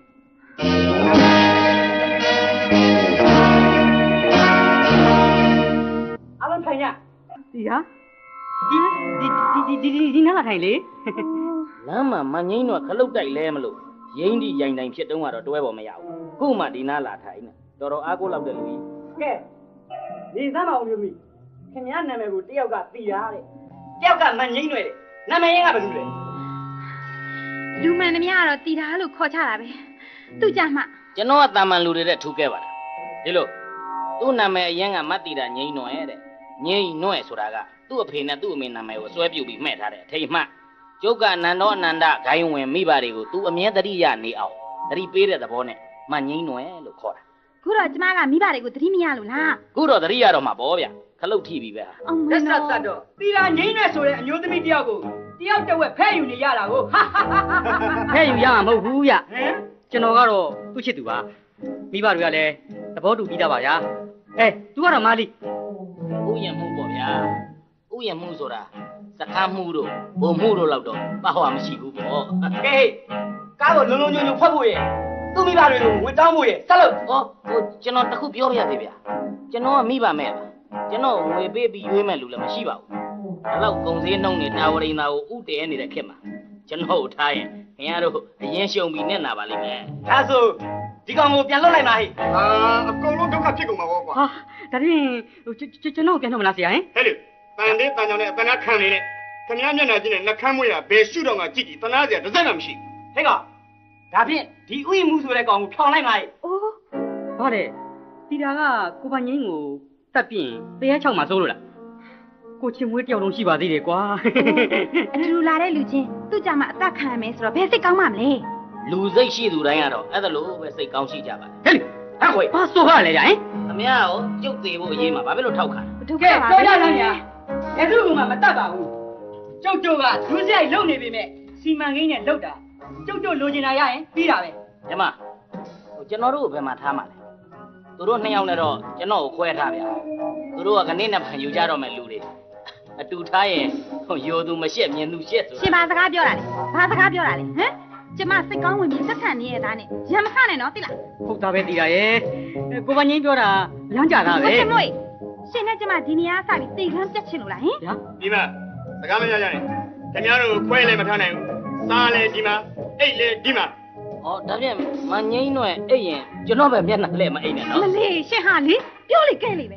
အားလုံးထိုင်ကြဒီဟာဒီဒီဒီဒီဒီနားလာထိုင်လေလမ်းမှာမငိမ့်တော့ခလုတ်တိုက်လဲမလို့ရင်းဒီရိုင်တိုင်ဖြစ်တုံးကတော့တွဲပေါ်မရဘူးခုမှဒီနားလာထိုင်နေတော်တော်အားကိုးလောက်တဲ့လူကြီးကဲဒီသမ်းမအောင်မျိုးမိခင်ဗျားနာမည်ကိုတယောက်ကသိရတဲ့တယောက်ကမငိမ့်ွယ်တဲ့နာမည်ရင်းကဘယ်လိုလဲလူမှန်သမျှကတော့တီတာလို့ခေါ်ချတာပဲသူကြမှာကျွန်တော်ကတာမန်လူတွေတဲ့ထူခဲ့ပါလားဒီလိုသူ့နာမည်အရင်ကမတ်တီတာငိမ့်နွယ်တဲ့ငိမ့်နွယ်ဆိုတာကသူ့အဖေနဲ့သူ့အမေနာမည်ကိုစွဲပြုတ်ပြီးမှဲ့ထားတဲ့အထိတ်မှကျုပ်ကအနန္တောအနန္တဂိုင်းဝင်မိဘတွေကိုသူအမြဲတတိယနေအောင်တတိပေးတဲ့သဘောနဲ့မငိမ့်နွယ်လို့ခေါ်တာခုတော့ကျမကမိဘတွေကိုသတိမရလို့လားခုတော့တတိယတော့မှာပေါ့ဗျခလုတ်ထိပြီပဲဟာအောင်မလက်င်းဆက်တော့ဆက်တော့တီတာငိမ့်နဲ့ဆိုတဲ့အမျိုးသမီးတယောက်ကိုတယောက်တစ်ဝက်ဖဲ့ယူနေရတာကိုဖဲ့ယူရမှာမဟုတ်ဘူးဗျဟမ်ကျွန်တော်ကတော့သူ့ချစ်သူပါမိဘတွေကလည်းသဘောတူပြီးသားပါဗျာအဲသူကတော့မာလီဥယျာဉ်မှုပေါ့ဗျာဥယျာဉ်မှုဆိုတာစကားမှုတို့ဘုံမှုတို့လောက်တော့ပါဟွာမရှိဘူးပေါ့ကဲကားကိုလုံလုံညုံညုံဖွက်ဖို့ရဲ့သူ့မိဘတွေကိုဝင်တောင်းဖို့ရဲ့ဆက်လို့ဟောဟိုကျွန်တော်တခုပြောပြရသေးဗျာကျွန်တော်ကမိဘမဲ့ပါကျွန်တော်ငွေပေးပြီးရွေးမဲ့လူလည်းမရှိပါဘူးဒါတော့ဂုံစည်းနှုံနေတာဝရိန်သာကိုဥတည်နေတဲ့ခင်မှာကျွန်တော်ကိုထားရင်ခင်ဗျားတို့အရင်ရှုံပြီးနဲ့နာပါလိမ့်မယ်ဒါဆိုဒီကောင်ကိုပြန်လွတ်လိုက်ပါဟဲ့အာအကုန်လုံးဒုက္ခဖြစ်ကုန်မှာပေါ့ကွာဟာဒါပြင်ဟိုကျွန်တော်ပြန်တော့မလားဆရာဟင်ဟဲ့လေတန်တဲ့တန်ကြောင်နဲ့အတနာခံနေတဲ့ခင်ဗျားမျက်နှာချင်းနဲ့နှကမ်းမွေးရဘယ်ရှုတော့ကကြည့်ကြည့်တနာစရာတစ်စက်မှမရှိဟဲ့ကောင်ဒါဖြင့်ဒီဥယျာဉ်မှုဆိုတဲ့ကောင်ကိုဖြောင်းလိုက်ပါဟဲ့အိုးဟုတ်တယ်တီတာကကိုပန်းငင်းကိုတတ်ပြင်တရားချောက်မှာစိုးလို့လားကိုချင်းမွေးတယောက်လုံးရှိပါသေးတယ်ကွာအတူတူလာတဲ့လူချင်းသူကြမှာအသက်ခံရမယ်ဆိုတော့ဘယ်စိတ်ကောင်းမှမလဲလူစိတ်ရှိသူတိုင်းကတော့အဲ့ဒါလို့ပဲစိတ်ကောင်းရှိကြပါဟဲ့ဟာခွေဘာဆိုရလဲကြာဟင်ခမရကိုကျုပ်သေးဖို့အရေးမှာဘာဖြစ်လို့ထောက်ခံကဲကြောက်ရလားညာဘယ်သူမှမတတ်ပါဘူးကျုပ်တို့ကလူစရိုက်လုံနေပြီမဲ့စီမံကိန်းနဲ့လုံတာကျုပ်တို့လိုချင်တာရရင်ပြီးတာပဲကျမဟိုကျွန်တော်တို့ကိုဘယ်မှာထားမှာလဲသူတို့နှစ်ယောက်နဲ့တော့ကျွန်တော်ကိုခွဲထားဗျာသူတို့ကခဏနဲ့ဖန်ယူကြတော့မယ်လူတွေအတူထားရင်ဟိုရိုသူမရှက်မြင်သူရှက်ဆိုရှင်ဘာစကားပြောတာလဲဘာစကားပြောတာလဲဟမ်ကျမစိတ်ကောင်းဝင်ပြီးသက်ခံနေရတာနဲ့ရံမခနဲ့နော်သိလားဟုတ်တာပဲတီတာရဲ့ကိုပန်းငင်းပြောတာလမ်းကြတာပဲရှင်မို့ရှင်နဲ့ကျမဒီနေရာစပြီးသိခမ်းပြတ်ချင်လို့လားဟင်ဒီမှာစကားမပြောကြနဲ့ခင်ဗျားတို့ခွဲလည်းမထားနိုင်ဘူးစားလည်းဒီမှာအိတ်လည်းဒီမှာဩဒါဖြင့်မငိမ့်တော့အိတ်ရင်ကျွန်တော်ပဲမျက်နှာလှည့်မအိတ်နဲ့နော်မလေးရှင်ဟာလေပြောလေကဲလေပဲ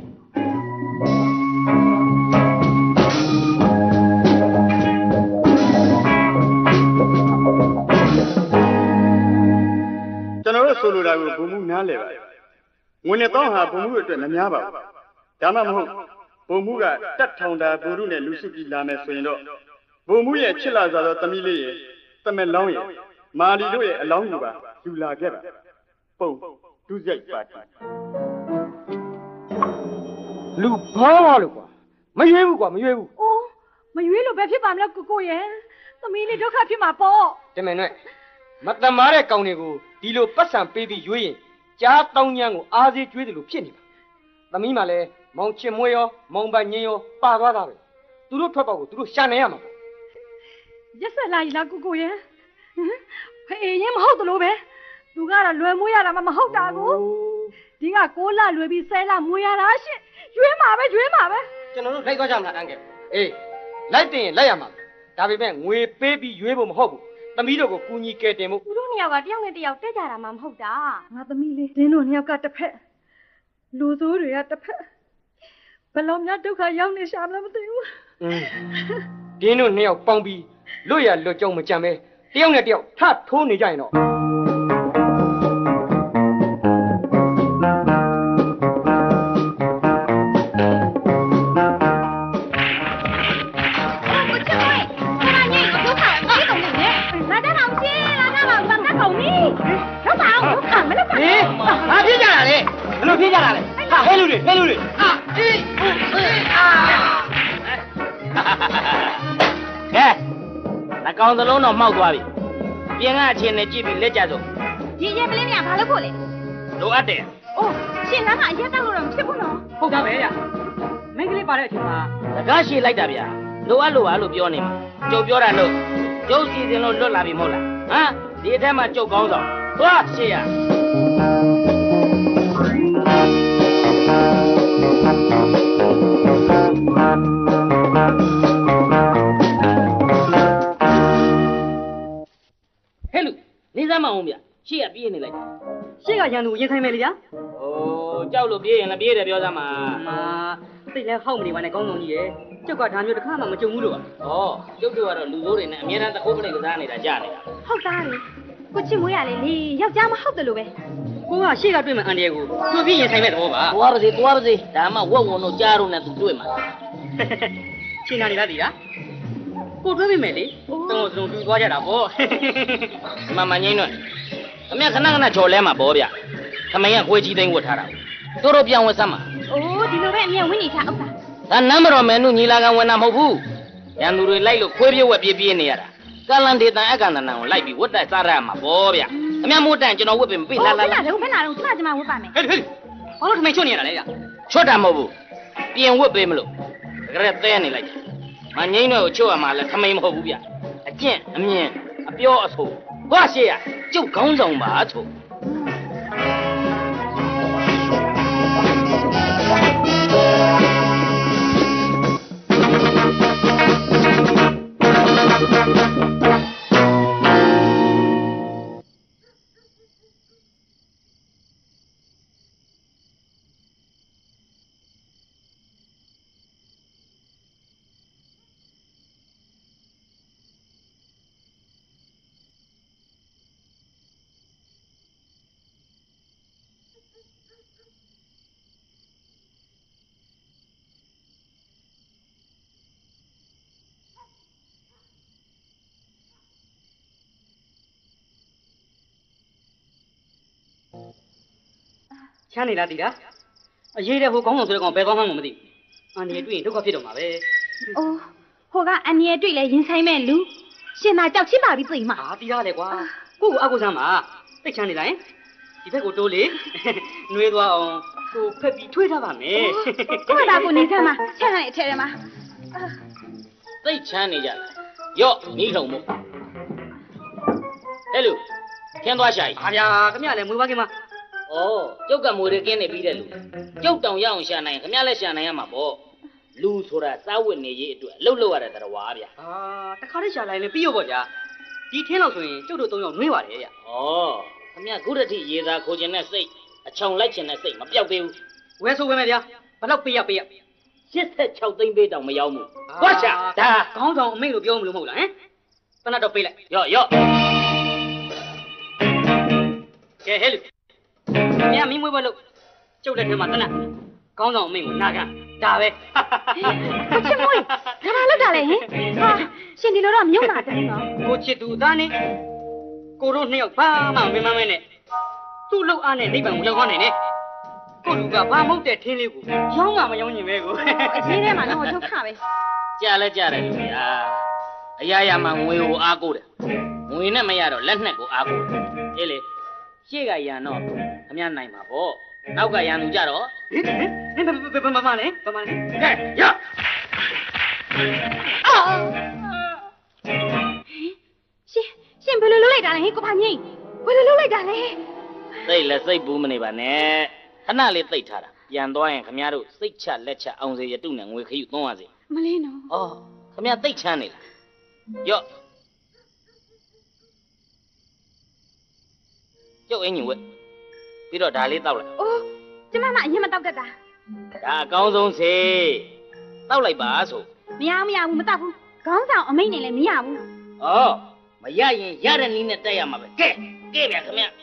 ကျွန်တော်တို့ဆိုလိုတာကိုဘုံမှုနားလဲပါငွေနဲ့တောင်းဟာဘုံမှုအတွက်မများပါဘူးဒါမှမဟုတ်ဘုံမှုကတက်ထောင်တာဘုရုနဲ့လူစုပြီးလာမယ်ဆိုရင်တော့ဘုံမှုရဲ့ချစ်လာစွာသောသမီးလေးရဲ့တမက်လောင်းရဲ့မာလီတို့ရဲ့အလောင်းကိုပါယူလာခဲ့ပါပုံဒုစရိုက်ပါတီလူဘာလို့ကွာမရွေးဘူးကွာမရွေးဘူးအိုးမရွေးလို့ပဲဖြစ်ပါမလားကိုကိုရဲ့သမီးလေးဒုက္ခဖြစ်မှာပေါ့တမန်နဲ့မတမားတဲ့ကောင်တွေကိုဒီလိုပတ်စံပေးပြီးရွေးရင်ကြားတောင်းညံကိုအားစေးကျွေးတယ်လို့ဖြစ်နေပါသမီးမှလည်းမောင်ချင်မွေးရောမောင်ပိုင်ငင်းရောပါသွားတာပဲသူတို့ထွက်ပေါက်ကိုသူတို့ရှာနေရမှာရက်ဆက်လာလားကိုကိုရဲ့ဖေးရင်မဟုတ်တယ်လို့ပဲသူကတော့လွယ်မွေးရတာမှမဟုတ်တာကိုဒီကကိုလလွယ်ပြီးဆဲလာမွေးရတာရှင့်ရွေးမှာပဲရွေးမှာပဲကျွန်တော်တို့လိုက်သွားကြမလားတန်းကဲအေးလိုက်တင်လိုက်ရမှာဒါပေမဲ့ငွေပေးပြီးရွေးဖို့မဟုတ်ဘူးသမီးတို့ကိုကူညီကယ်တင်ဖို့သူတို့နှစ်ယောက်ကတယောက်နဲ့တယောက်တက်ကြတာမှမဟုတ်တာငါသမီးလေးဒင်းတို့နှစ်ယောက်ကတစ်ဖက်လူဆိုးတွေကတစ်ဖက်ဘယ်လိုများဒုက္ခရောက်နေရှာမလဲမသိဘူးอืมဒင်းတို့နှစ်ယောက်ပေါင်းပြီးလွတ်ရလွတ်ကြောင်မကြံပဲတယောက်နဲ့တယောက်ထထိုးနေကြရင်တော့ဘာဖြစ်ကြတာလဲဘယ်လိုဖြစ်ကြတာလဲဟာဟဲလူတွေဟဲလူတွေအာအေးအာကဲနှကောင်သလုံးတော့မှောက်သွားပြီပြင်ကအချင်းနဲ့ကြည့်ပြီးလက်ကြစို့ဒီရင်ပလင်းမြဘာလို့ဖို့လဲလိုအပ်တယ်အိုးရှင်လမ်းကအရက်တောက်လို့တော့မဖြစ်ဘူးနော်ဟုတ်တာပဲရမင်းကလေးပါတဲ့အချိန်မှာစကားရှည်လိုက်တာဗျာလိုအပ်လို့ပါလို့ပြောနေမှာကျုပ်ပြောတာလို့ကျုပ်စီစဉ်လို့လွတ်လာပြီမဟုတ်လားဟမ်ဒီအထက်မှာကျုပ်ကောင်းဆောင်သွားရှေ့ရဟဲ့လူနေစမ်းမအောင်ဗျရှေ့ကပြေးနေလိုက်တာရှေ့ကရန်သူရင်ဆိုင်မယ်လေဗျာโอ้ကြောက်လို့ပြေးရင်လည်းပြေးတယ်ပြောစမ်းပါမာသိလဲဟောက်မနေပါနဲ့ကောင်းဆောင်ကြီးရဲ့ကျုပ်ကဒါမျိုးတစ်ခါမှမကြုံဘူးလို့ပါဩကျုပ်တို့ကတော့လူဆိုးတွေနဲ့အမြဲတမ်းတခုတ်ပလိတ်ကစားနေတာကြားနေတာဟုတ်သားလေကိုချစ်မွေးရလေလေယောက်ျားမဟုတ်တယ်လို့ပဲကိုကရှေ့ကတွေ့မှအန်ဒီရဲ့ကိုသူ့ပြင်းရင်ဆိုင်မဲ့သဘောပါသွားပါစေသွားပါစေဒါမှဝက်ဝုံတို့ကြားတို့နဲ့သူတွေ့မှာချင်းနာနေလားဒီလားကိုတွေ့ပြီမယ်လေတုံးတုံးပြူသွားကြတာဗောမမငိမ့်တော့အမေခဏခဏချော်လဲမှာဗောဗျခမရင်ကခွေးကြီးသိန်းဝတ်ထားတာတို့တို့ပြောင်းဝတ်စမ်းမှာအိုးဒီလိုပဲအမြဲဝင်းနေချဥစ္စာဒါနမ်းမတော်မယ်နုညီလာခံဝင်တာမဟုတ်ဘူးရန်သူတွေလိုက်လို့ခွေးပြေးဝက်ပြေးပြေးနေရတာကလန်ဒေတန်အကန်တန်ကိုလိုက်ပြီးဝတ်တိုက်စားရမှာဗောဗျအမေမိုးတန်ကျွန်တော်ဝတ်ပြီးမပြေးလာလာလာဘယ်နာတော့ကျမကျမဝတ်ပါမယ်ဟဲ့ဟဲ့ဘာလို့ထမင်းချွတ်နေရတာလဲဗျချွတ်တာမဟုတ်ဘူးပြင်ဝတ်ပေးမလို့တကယ်သဲနေလိုက်မငိမ့်တော့ကိုချွတ်ရမှာလဲထမိန်မဟုတ်ဘူးဗျအကျင့်အမြင်အပြောအဆိုဘာရှေ့ရကျုပ်ခေါင်းဆောင်ပါဆိုချမ်းနေလားတီတာအရေးတဲ့ဟိုကောင်းဆောင်ဆိုတဲ့ကောင်ဘယ်ကောင်းမှမသိဘူးအန်ဒီတွေ့ရင်ဒုက္ခဖြစ်တော့မှာပဲအိုးဟိုကအန်ဒီတွေ့လဲရင်ဆိုင်မဲ့လူရှင်သာကြောက်ချစ်ပါပြီသိမှာဟာတီတာလေကွာကိုကိုအကူစမ်းပါသိချမ်းနေလားဒီဘက်ကိုတိုးလေနှွေးသွားအောင်ကိုဖက်ပြီးထွေးထားပါမယ်ကိုကဒါကိုနေစမ်းမှာချမ်းလိုက်အထက်ထဲမှာသိချမ်းနေကြလားရော့မိထုံမို့ဟဲ့လူခင်းသွားရှာကြီးဟာဗျာခင်ဗျလည်းမွေးပါခင်မှာဩကျုပ်ကမွေတွေကင်းနေပြီးတဲ့လူကျုပ်တောင်ရအောင်ရှာနိုင်ခင်ဗျလည်းရှာနိုင်ရမှာပေါ့လူဆိုတာစားဝတ်နေရေးအတွက်လှုပ်လှုပ်ရတဲ့တရားဗျာဟာတခါတည်းရှာလိုက်ရင်ပြီးရောပေါ့ဗျာဒီထင်းလောက်ဆိုရင်ကျုပ်တို့သုံးယောက်နှွေးပါတယ်ဗျဩခင်ဗျခုတတိရေသာခိုခြင်းနဲ့စိတ်အချောင်လိုက်ခြင်းနဲ့စိတ်မပြောက်သေးဘူးဝဲဆိုဝဲမယ်ဗျာဘယ်တော့ပေးရပေးရရှစ်ဆက်ခြောက်သိန်းပေးတောင်မရောက်ဘူးဟောချာဒါခေါင်းဆောင်အမိတ်လို့ပြောမလို့မဟုတ်လားဟမ်တနတ်တော့ပေးလိုက်ရော့ရော့ကဲဟဲ့လူမြမင်းမွေးဘလို့ကျုပ်လက်ထဲမှာတနတ်ခေါင်းဆောင်အမိတ်ကိုနာခံဒါပဲကိုချစ်မွေးဒါမှလောက်တာလေဟင်ဟာရှင်ဒီလိုတော့မြုပ်လာတယ်နော်ကိုချစ်သူသားနေကိုတို့နှစ်ယောက်ဘာမှမမမဲနဲ့သူ့လောက်အားနဲ့နိဗ္ဗာန်ကိုရောက်သွားနိုင်တယ်ကိုလူကဘာမဟုတ်တဲ့ထင်းလေးကိုရောင်းမှမရောင်းညင်ပဲကိုအရေးထဲမှာတော့ဒုက္ခပဲကြားလဲကြားတယ်လူဗျာအရာရာမှာငွေကိုအားကိုးတယ်ငွေနဲ့မရတော့လက်နဲ့ကိုအားကိုးတယ်အေးလေရှေ့ကရန်တော့အများနိုင်မှာပေါ့နောက်ကရန်သူကြတော့ဟင်ဟင်ဘာမှမလဲဘာမှလဲကဲရအော်ရှင်ရှင်ဘယ်လိုလုပ်လိုက်တာလဲဟင်ကိုဖာငိမ့်ဘယ်လိုလုပ်လိုက်တာလဲစိတ်လက်စိတ်ဘူးမနေပါနဲ့ခဏလေးသိပ်ထားတာပြန်သွားရင်ခမရတို့စိတ်ချလက်ချအောင်စေရတုနဲ့ငွေခရုသုံးရစေမလေးနော်အော်ခမရသိပ်ချမ်းနေလားရော့ကျုပ်အင်ကြီးဝက်ပြီးတော့ဒါလေးတောက်လိုက်အိုးကျမမအရင်မတောက်တတ်တာဒါအကောင်းဆုံးစေတောက်လိုက်ပါဆိုမရမရဘူးမတောက်ဘူးခေါင်းဆောင်အမိတ်နဲ့လည်းမရဘူးအော်မရရင်ရတဲ့နည်းနဲ့တက်ရမှာပဲကဲကဲဗျာခမရ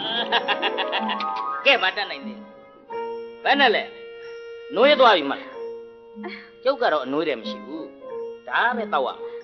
ကဲပါတတ်နိုင်တယ်ဘယ်နဲ့လဲနှွေးသွားပြီမလားကျုပ်ကတော့အနှွေးတယ်မရှိဘူးဒါပဲတောက်ရမှာ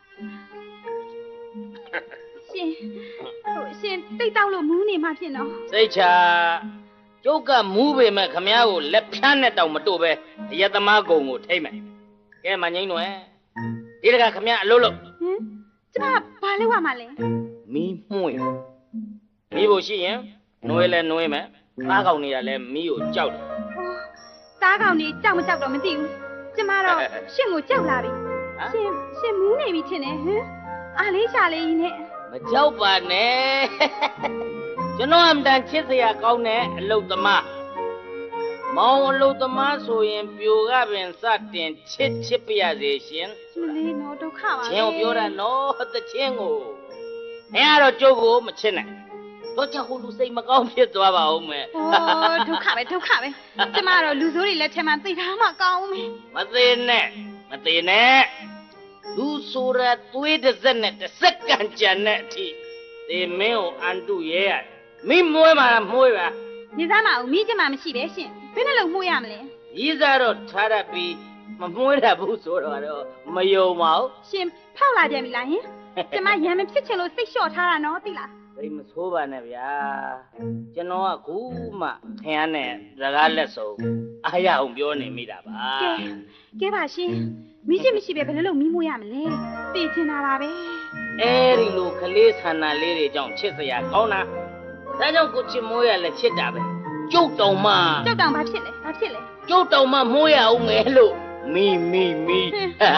ရှင်ဟိုရှင်တိတ်တောက်လို့မူးနေမှဖြစ်နော်စိတ်ချကျုပ်ကမူးပေမဲ့ခမည်းကိုလက်ဖြန်းနဲ့တောင်မတို့ပဲအယက်သမားကုံကိုထိမ့်မယ်ကဲမငိမ့်တော့ဒီတခါခမည်းအလုပ်လုပ်ဟင်ကျမဘာလုပ်ရမှာလဲမီးမှုန့်မီးဖို့ရှိရင်နှွေးလဲနှွေးမယ်သားကောင်တွေကလည်းမီးကိုကြောက်တယ်သားကောင်တွေကြောက်မကြောက်တော့မသိဘူးကျမတော့ရှင်ကိုကြောက်လာပြီရှင်ရှင်မူးနေပြီထင်တယ်ဟင်အားလေးရှာလေးကြီးနဲ့မကြောက်ပါနဲ့ကျွန်တော်အမှန်တန်ချစ်စရာကောင်းတဲ့အလုတ်သမားမောင်အလုတ်သမားဆိုရင်ပြိုကပင်စတင်ချစ်ချစ်ပြရစေရှင်မလေးနော်ဒုက္ခပါချင်းကိုပြောတာနော်တချင်းကိုအဲကတော့ကျုပ်ကိုမချစ်နိုင်တော့ချဟိုလူစိတ်မကောင်းဖြစ်သွားပါဦးမယ်ဟောဒုက္ခပဲဒုက္ခပဲကျမတော့လူဆိုးတွေလက်ထဲမှာသိထားမှကောင်းမယ်မသေးနဲ့မသေးနဲ့လူဆိုရသွေးတစ်စက်နဲ့တစ်စက္ကန့်ကြံတဲ့အထိဒီမင်းကိုအန်တုရဲရမင်းမွေးမှာမွေးပါနေစားမအောင်မိကျမမရှိပဲရှင်ဘယ်နဲ့လို့မှုရမလဲကြီးစားတော့ထားရပြီးမမွေးတတ်ဘူးဆိုတော့တော့မယုံပါဘူးရှင်ဖောက်လာပြန်ပြီလားဟင်ကျမရံမဖြစ်ချင်လို့စိတ်လျှော့ထားတာနော်သိလားစိတ်မဆိုးပါနဲ့ဗျာကျွန်တော်ကခုမှခင်ရနဲ့စကားလက်စုံအားရအောင်ပြောနေမိတာပါကဲကဲပါရှင်မိရှိမရှိပဲဘယ်လိုလုပ်မိမိုးရမလဲသိချင်တာပါပဲအဲဒီလိုကလေးဆန္ဒလေးတွေကြောင့်ချစ်စရာကောင်းတာဒါကြောင့်ကိုချစ်မိုးရလည်းချစ်တာပဲကျုပ်တောင်မှကျုပ်တောင်ဘာဖြစ်လဲဘာဖြစ်လဲကျုပ်တောင်မှမိုးရအောင်ငယ်လို့မီမီမီ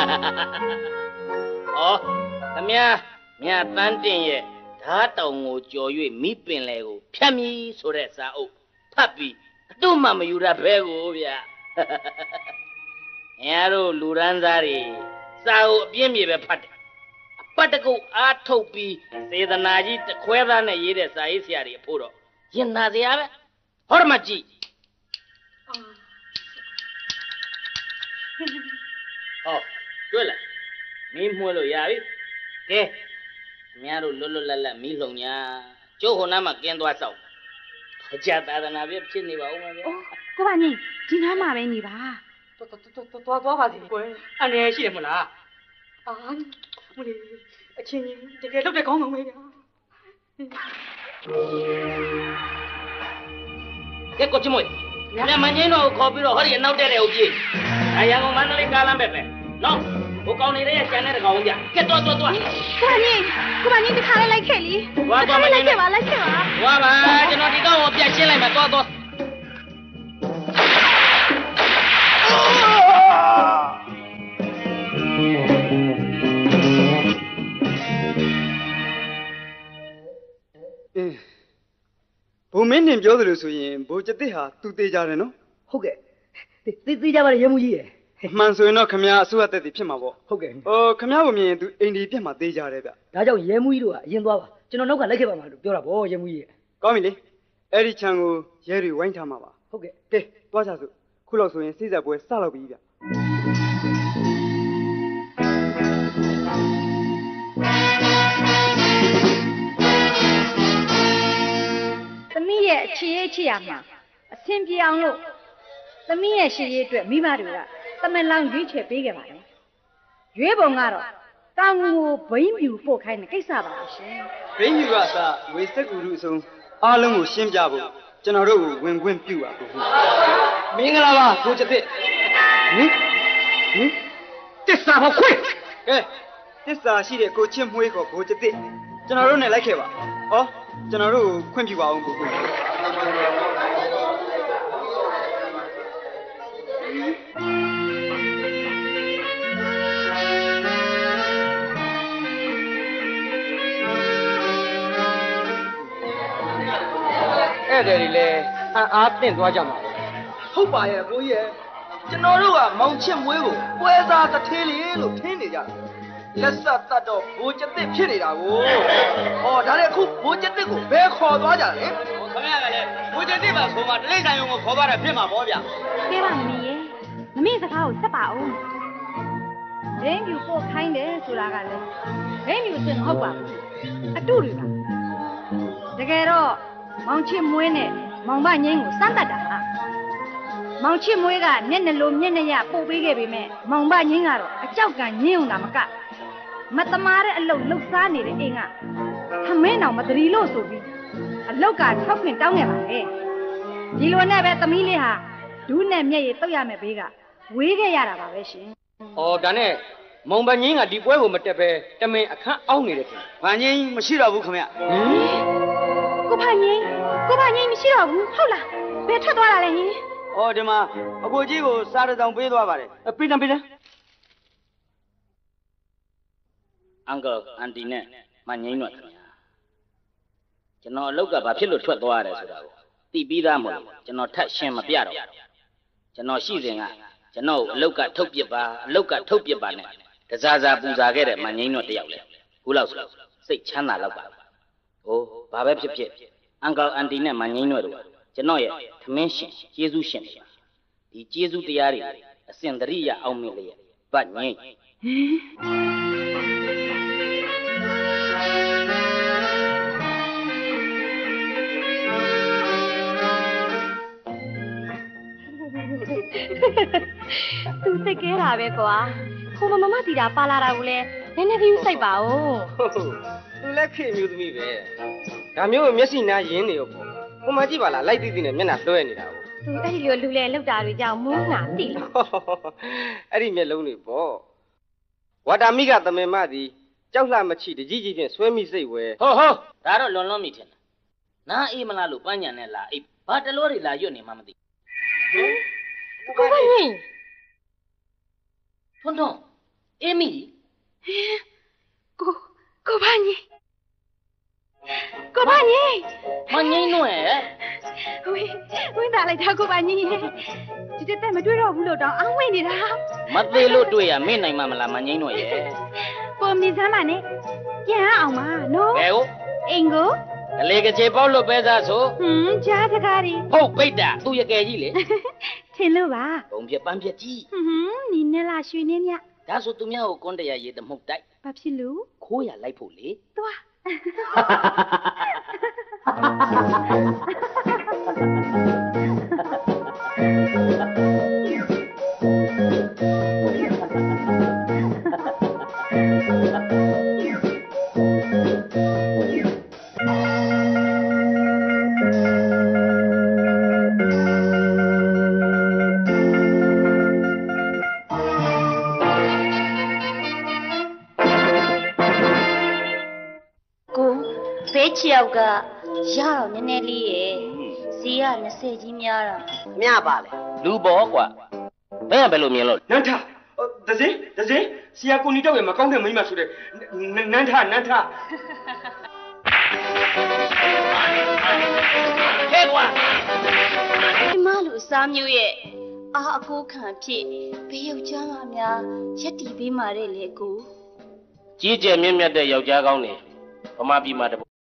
အော်သမ ्या မြတ်တန်းတင်ရဲ့ဓာတ်တောင်ကိုကြော်၍မိပင်လေကိုဖြတ်မီဆိုတဲ့စာအုပ်ဖတ်ပြီးအတုမှမယူရဘဲကိုဗျာအဲတို့လူရန်သားတွေစာအုပ်အပြင်းပြေပဲဖတ်တယ်အပတ်တကုတ်အားထုတ်ပြီးစေတနာကြီးတခွဲသားနဲ့ရေးတဲ့စာရေးဆရာတွေအဖို့တော့ရင်နာစရာပဲဟောရမကြည့်ဟောတွေ့လားမင်းမှုလို့ရပြီကဲမြားတို့လွတ်လွတ်လပ်လပ်မီးလုံညာကျိုးဟိုနားမှာကင်းသွားဆောင်အကြသာသနာပြဖြစ်နေပါဦးမဗျာကိုပါညီဒီနားမှာပဲနေပါတော်တော်တော်တော်သွားပါစေကွယ်အန်ရရှိတယ်မလားအာမလေးအချင်းတကယ်တော့တဲ့ကောင်းမှာပဲဗျာကဲကိုချစ်မွေညမငင်းတော့ခေါ်ပြီးတော့ဟောဒီနောက်တဲ့တဲ့ဟုတ်ကြီးအရန်ကမန္တလေးကားလမ်းပဲပဲနော်ဟိုကောင်နေတဲ့ကျန်တဲ့ကောင်ကြီးကဲတော့တော့တော့ကိုပါကြီးကိုပါကြီးတခါလေးလိုက်ခဲ့လီတခါလေးလိုက်ခဲ့ပါလိုက်ခဲ့ပါဝါပါကျွန်တော်ဒီကောင်ကိုပြန်ရှင်းလိုက်မှာတော့တော့ဘုံမင်းတင်ပြောသလိုဆိုရင်ဘိုးကျတဲ့ဟာသူသေးကြတယ်နော်ဟုတ်ကဲ့သေးသေးကြပါလေရဲမှုကြီးရဲ့မှန်ဆိုရင်တော့ခမရအစိုးရတက်တည်ဖြစ်မှာပေါ့ဟုတ်ကဲ့ဟိုခမရကိုမြင်ရင်သူအိမ်ဒီပြက်မှာသေးကြတယ်ဗျဒါကြောင့်ရဲမှုကြီးတို့ကအရင်သွားပါကျွန်တော်နောက်ကလိုက်ခဲ့ပါမှာလို့ပြောတာဗောရဲမှုကြီးရဲ့ကောင်းပြီလေအဲ့ဒီခြံကိုရဲတွေဝိုင်းထားမှာပါဟုတ်ကဲ့ကဲသွားကြစို့ခုလောက်ဆိုရင်စိစက်ပွဲစလောက်ပြီဗျသမီးရဲ့အခြေရေးချရမှာအဆင်ပြေအောင်လို့သမီးရဲ့ရှေ့ရေးအတွက်မိဘတွေကသမက်လောင်ရွေးချယ်ပေးခဲ့ပါတယ်ရွေးပုံကတော့တောင်ကိုဘိန်းပြူပို့ခိုင်းတဲ့ကိစ္စပါရှင်ဘိန်းပြူကအစဝေစက်ကူလူအစုံအားလုံးကိုရှင်းပြဖို့ကျွန်တော်တို့ကိုဝင်ခွင့်ပြုပါဘုရားမင်္ဂလာပါကိုကျတဲ့ဟင်ဟင်တစ္ဆာဟောခွင့်ကဲတစ္ဆာရှိတဲ့ကိုချစ်မွေးကိုဘိုးကျတဲ့ကျွန်တော်တို့နဲ့လိုက်ခဲ့ပါဟောကျွန်တော်တို့ကိုခွင့်ပြုပါအောင်ဘုရားအဲ့ဒါတွေလည်းအံ့အားသင့်သွားကြမှာဟုတ်ပါရဲ့ကိုကြီးရဲ့ကျွန်တော်တို့ကမောင်ချစ်မွေးကိုပွဲစားတစ်သေးလေးလို့ထင်းနေကြတယ်လက်ဆက်တတ်တော့ဘိုးကျတစ်ဖြစ်နေတာကိုဟောဒါလည်းအခုဘိုးကျတစ်ကိုဘယ်ခေါ်သွားကြလဲခင်ဗျားကလည်းဘိုးကျတစ်ပါဆိုမှတလိမ့်ဆိုင်ုံကိုခေါ်သွားတာဖြစ်မှာပေါ့ဗျာကဲပါမမီရဲ့မမီစကားကိုဆက်ပါအောင်ရင်းပြူပို့ခိုင်းတယ်ဆိုတာကလည်းရင်းပြူစင်မဟုတ်ပါဘူးအတုတွေကတကယ်တော့မောင်ချစ်မွေးနဲ့မောင်မငိမ့်ကိုစမ်းတတ်တာဟာမောင်ချစ်မွေးကမျက်နှလုံးမျက်နှရပို့ပေးခဲ့ပေမဲ့မောင်မငိမ့်ကတော့အကြောက်ကညင်းုံတာမကမတမားတဲ့အလုပ်လှုပ်ရှားနေတဲ့အိမ်ကခမင်းတော်မတရီလို့ဆိုပြီးအလောက်ကထောက်ခွင့်တောင်းခဲ့ပါလေဒီလိုနဲ့ပဲသမီးလေးဟာဒူးနဲ့မျက်ရည်တုတ်ရမယ်ဘေးကဝေးခဲ့ရတာပါပဲရှင်။အော်ဒါနဲ့မောင်ပငင်းကဒီပွဲကိုမတက်ပဲတမင်အခန်းအောင်းနေတယ်ခင်ဗျ။ဗန်ငင်းမရှိတော့ဘူးခင်ဗျ။ဟင်ကိုဖာငင်းကိုဖာငင်းမရှိတော့ဘူးဟုတ်လားဘယ်ထွက်သွားတာလဲဟင်။အော်ဒီမှာအကိုကြီးကိုစားရတောင်ပေးသွားပါတယ်။ပေးတယ်ပေးတယ်အန်ကယ်အန်တီနဲ့မငင်းတော့ခင်ဗျာကျွန်တော်အလောက်ကဘာဖြစ်လို့ထွက်သွားရတယ်ဆိုတာကိုသိပြီးသားမဟုတ်ဘူးကျွန်တော်ထပ်ရှင်းမပြတော့ကျွန်တော်ရှိစဉ်ကကျွန်တော်အလောက်ကထုတ်ပစ်ပါအလောက်ကထုတ်ပစ်ပါနဲ့တစားစားပူစားခဲ့တဲ့မငင်းတော့တယောက်လေခုလောက်ဆိုစိတ်ချမ်းသာလောက်ပါဟိုဘာပဲဖြစ်ဖြစ်အန်ကယ်အန်တီနဲ့မငင်းတော့တို့ကျွန်တော်ရဲ့သမင်းရှင်ကျေးဇူးရှင်တွေဒီကျေးဇူးတရားတွေအစဉ်တရိယအောင်မေးလေဗတ်ငင်းသူစိတ်ကဲတာပဲကွာခိုးမမမတီတာပါလာတာကိုလည်းနည်းနည်းကြီးစိတ်ပါဦးသူလည်းခေမျိုးသမီးပဲဒါမျိုးမျက်စိနားရင်းနေရောပေါ့ဟိုမှာကြည့်ပါလားလိုက်သိသိနဲ့မျက်နှာလွှဲနေတာကိုသူအဲ့ဒီလိုလူလဲလောက်တာတွေကြောင့်မူးငါတိလားအဲ့ဒီမျက်လုံးတွေပေါ့ဝါတာမိကသမင်မသည်ကြောက်လှမချီတကြီးကြီးဖြင့်ဆွဲမိစိတ်ဝဲဟောဟောဒါတော့လွန်လွန်မိထင်တယ်နားအေးမလားလို့ပန်းညံနဲ့လာအိပ်ဘာတလို့တွေလာရွတ်နေမှမသိဟင်ကိုပါညင်ထွန်းထွန်းအေးမီကိုကိုပါညင်ကိုပါညင်မငင်းတော့ရဲ့ဝင်းဝင်းသားလိုက်တာကိုပါညင်ဒီတက်တက်မတွေ့တော့ဘူးလို့တော့အောင်းဝင်နေတာမသေးလို့တွေ့ရမင်းနိုင်မှမလားမငင်းတော့ရဲ့ကိုမြင်စမ်းပါနဲ့ပြန်အောင်ပါနော်ဘယ်ကိုအင်ကိုကလေးကချေပေါက်လို့ပဲစားဆိုဟွန်းကြားစကားတွေဟုတ်ပိတ်တာသူ့ရကယ်ကြီးလေထင်လို့ပါဘုံပြပန်းပြကြီးဟွန်းနီနဲ့လားရွှေနေမြဒါဆိုသူများကိုကွန်းတရားရေးတမှုတ်တိုက်ဘာဖြစ်လို့ခိုးရလိုက်ဖို့လေသွားချစ်ယောက်ကရတော့နည်းနည်းလေးရဲ့ဈေးက၂၀ကြီးများတာမြပါလေလူပေါ်ကွာမင်းကဘယ်လိုမြင်လို့နန်းထားဒဇင်းဒဇင်းဆရာကိုနီတော့ရဲ့မကောင်းတဲ့မိန်းမဆိုတဲ့နန်းထားနန်းထားဟဲ့ကွာဒီမလူအစားမျိုးရဲ့အာအကိုခံဖြစ်ဘေးယောက်ျားမများရက်တီပေးมาတဲ့လေကိုကြီးကျယ်မြင့်မြတ်တဲ့ယောက်ျားကောင်းနေဗမာပြည်မှာတ